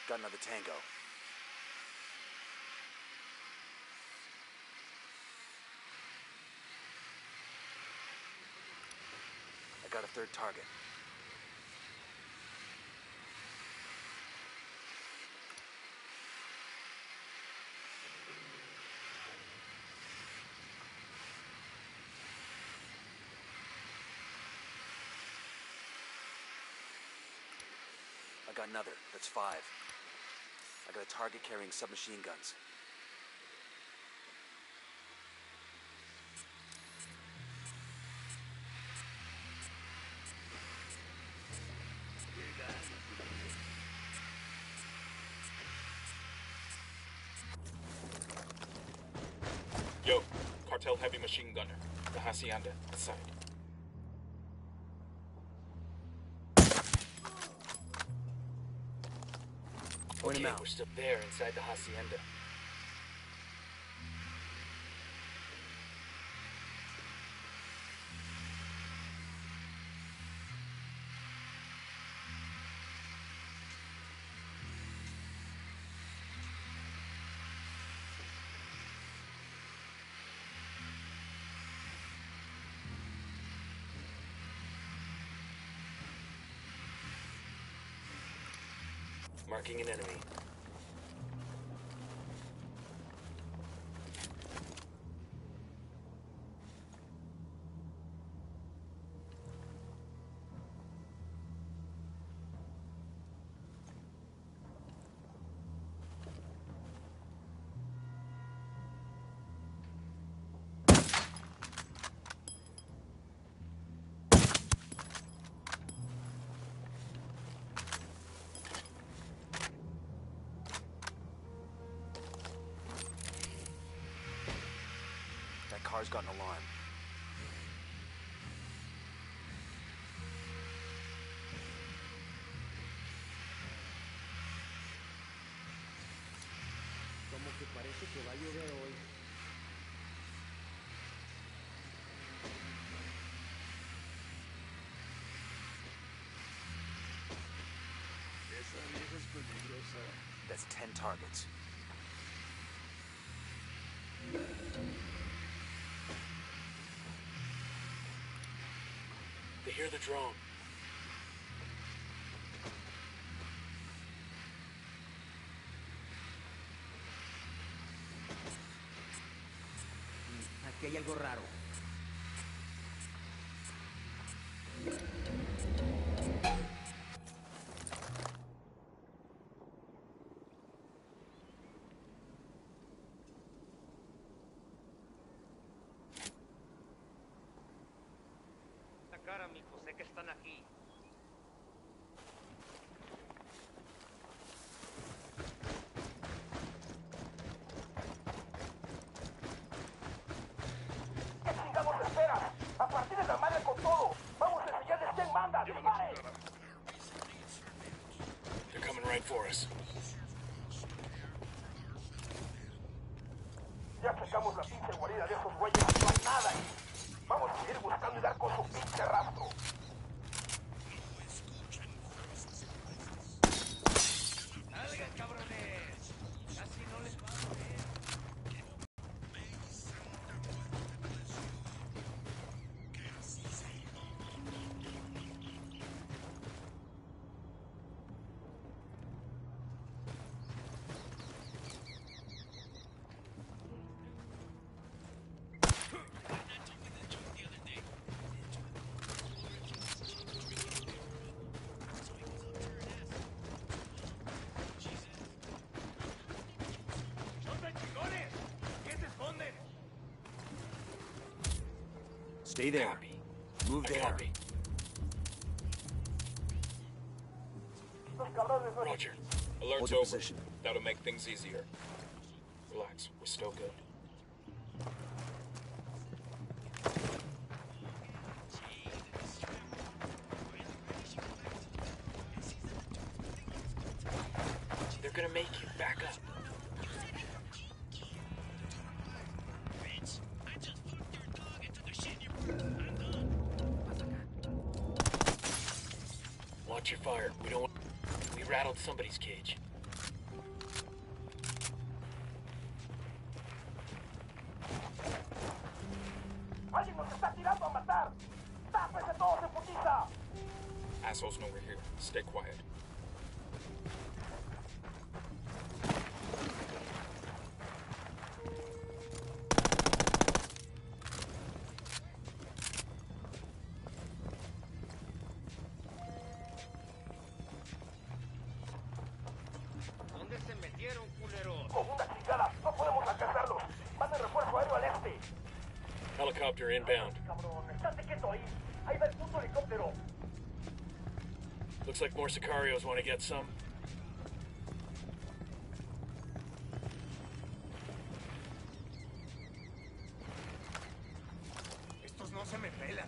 Got another tango. I got a third target. I got another. That's 5. I got a target carrying submachine guns.
Yo, cartel heavy machine gunner. The Hacienda, aside.
Point him
Okay,
out.
we're still there inside the Hacienda. Marking an enemy.
That car's got an alarm.
Como que parece que va a llover hoy.
Esa vieja es peligrosa.
That's 10 targets.
They hear the drone.
Aquí hay algo raro.
La cara, mijo, sé que están aquí.
¿Qué chingados esperas? A partir de la madre con todo. Vamos a enseñarles quién manda. ¡Disparen!
They're coming right for us.
Ya checamos la pinche guarida de esos güeyes. No hay nada ahí. Vamos a seguir buscando y dar con su pinche rastro.
¡Salgan, cabrones! Casi no les va a ver.
Stay there. Move there.
Roger. Alert's
Hold the
over.
position.
That'll make things easier. Relax. We're still good. They're gonna make you back up. Watch your fire. We rattled somebody's cage.
assholes know we're here. Stay quiet.
¿Dónde se metieron, culeros?
Con una chingada, no podemos alcanzarlos. Manden refuerzo aéreo al este.
Helicopter inbound.
Cabrón, estate quieto ahí. Ahí va el puto helicóptero.
Looks like more Sicarios want to get some.
Estos no se me pelan.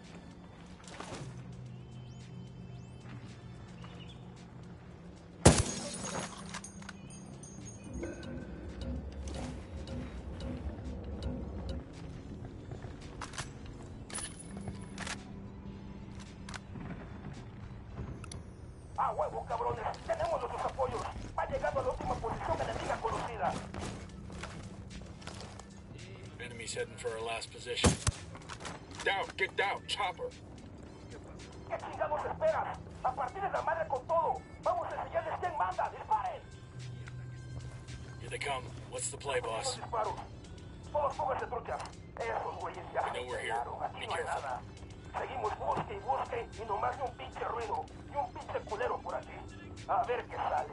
¡A huevo, cabrones! ¡Tenemos nuestros apoyos! ¡Va llegando a la última posición enemiga conocida!
Enemy's heading for our last position.
Down, get down, chopper.
¿Qué chingados esperas? ¡A partir de la madre con todo! ¡Vamos a enseñarles quién manda! ¡Disparen!
Here they come. What's the play, boss?
Disparos. Todos pónganse truchas. Esos güeyes ya
I
se
know we're here.
pelaron. Aquí
Be
no hay
careful.
nada. Seguimos busque y busque y nomás ni un pinche ruido. Ni un pinche culero por aquí. A ver qué sale.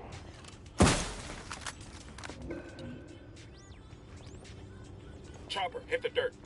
Chopper, hit the dirt.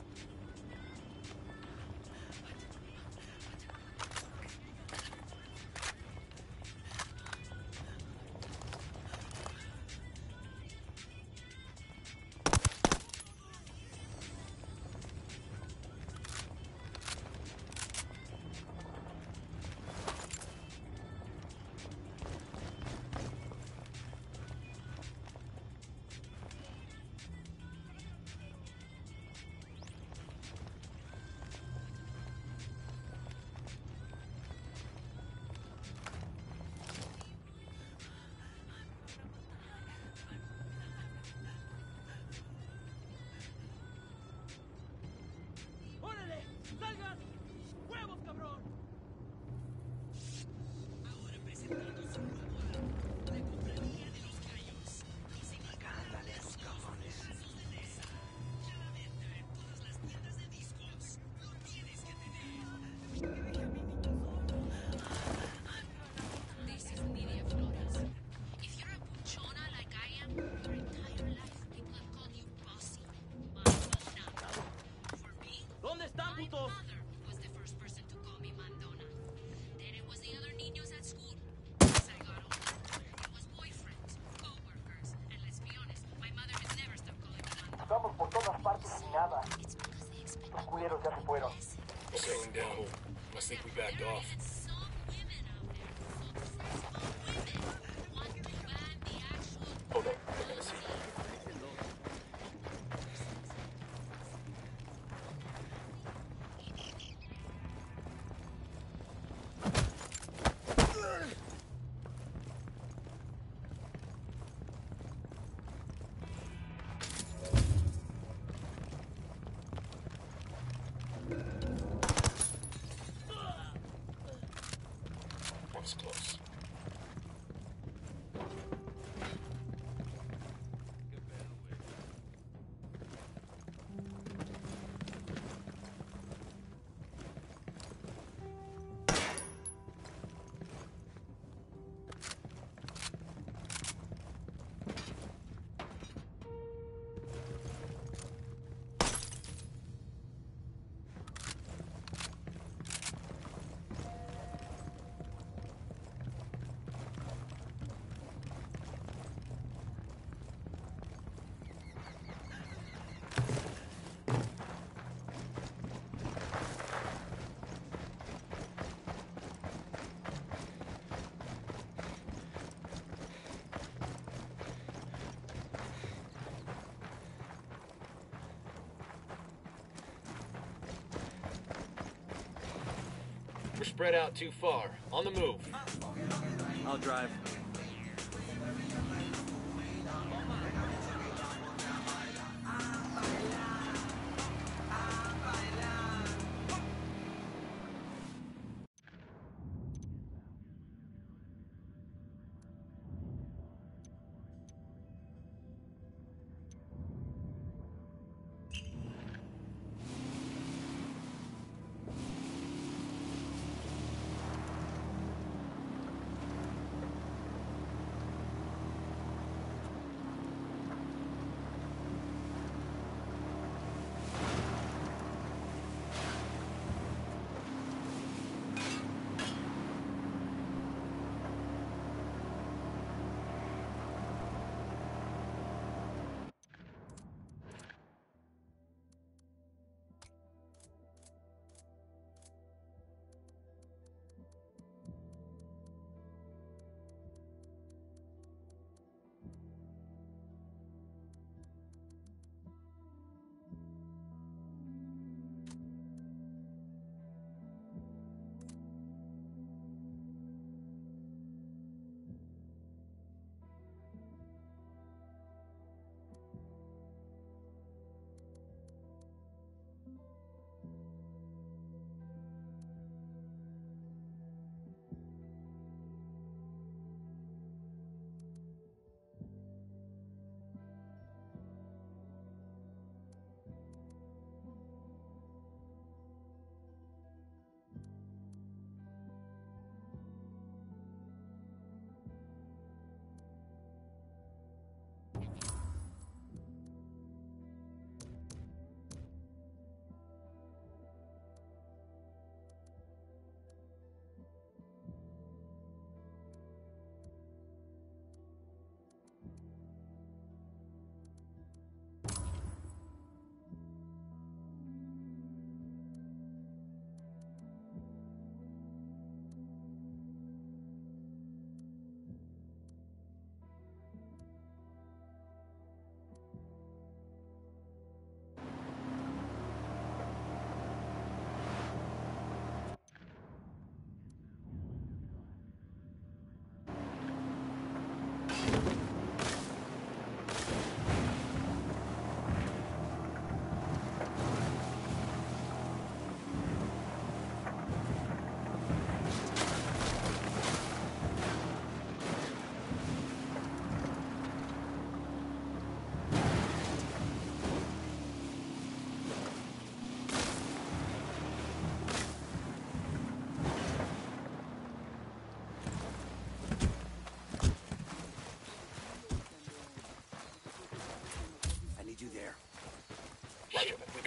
¡Órale! ¡Salgan! ¡Huevos, cabrón! Ahora presentando su nuevo la Cofradía de los Gallos. Cállale a esos cabrones. Ya la venta en todas las tiendas de discos. Lo tienes que tener. Que deje a mi niño solo.
This is Nidia Flores. If you're a buchona like I am, your entire life people have called you bossy. Mandona. For me,
¿Dónde están,
my
putos?
mother was the first person to call me Mandona. Then it was the other niños at school. As I got older, it was boyfriends, co-workers, and let's be honest, my mother has never stopped calling me Mandona.
Estamos por todas partes sin nada.
It's because they expect
Los culeros ya se fueron.
Settling down. Must think we backed off.
some women out there, successful women, want to ban the actual
Hold up, they're gonna see. That was close.
We're spread out too far. On the move.
I'll drive.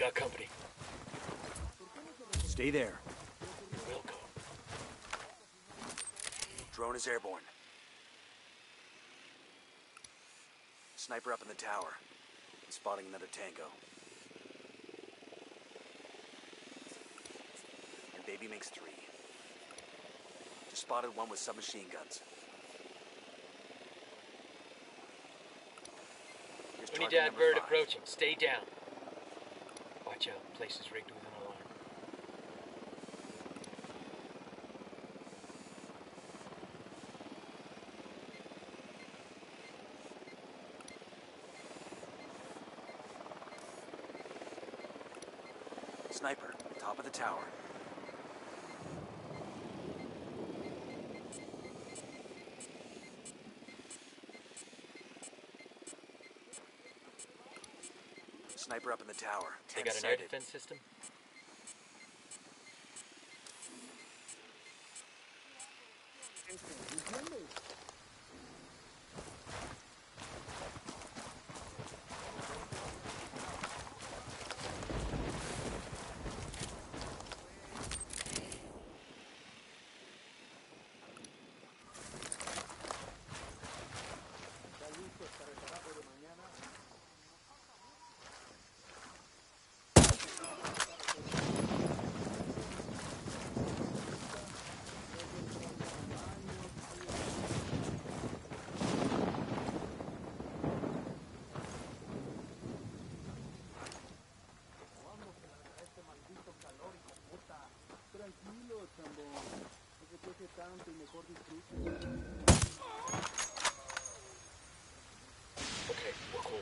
got company.
Stay there.
Wilco.
Drone is airborne. Sniper up in the tower. I'm spotting another tango. And baby makes 3. Just spotted one with submachine guns. Here's target
Unidad
number
bird
5.
approaching. Stay down. Watch out. Place is rigged with an alarm.
Sniper, top of the tower. Sniper up in the tower.
They got an air defense system?
Tranquilo, chambón. No se queje tanto y mejor disfrute.
Okay, we're cool.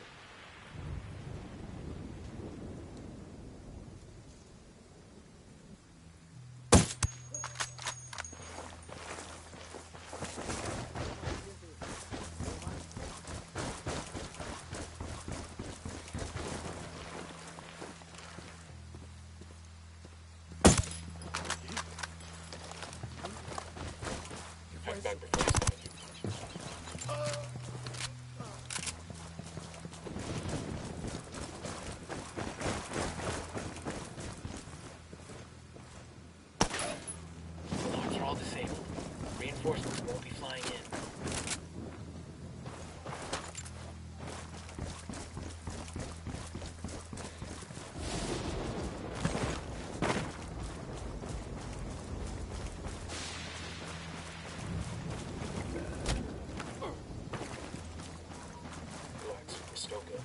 Hang back before he spawns. Alarms are all disabled. Reinforcements won't be flying in. Relax, we're still good.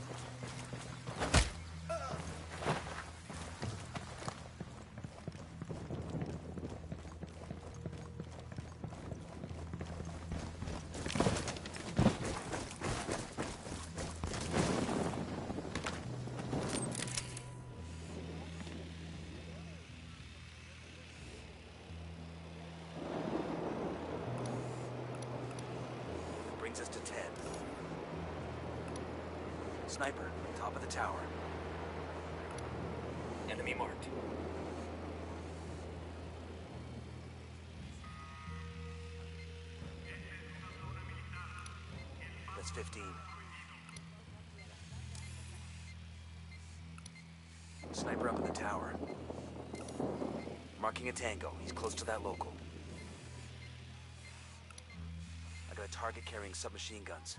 Brings us to 10. Sniper, top of the tower.
Enemy marked.
That's 15. Sniper up in the tower. Marking a tango. He's close to that local. I got a target carrying submachine guns.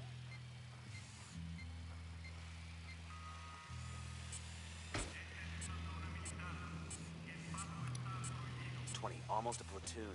Almost a platoon.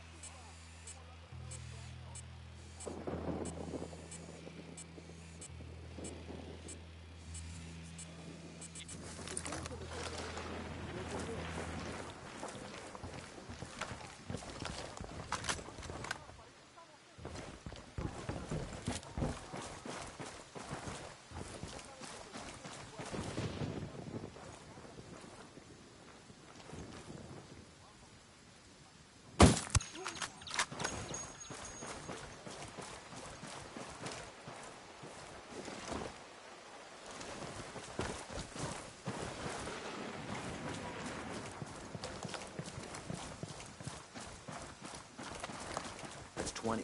That's 20.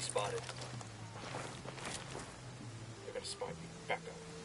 Enemy spotted.
They're gonna spot me. Back up.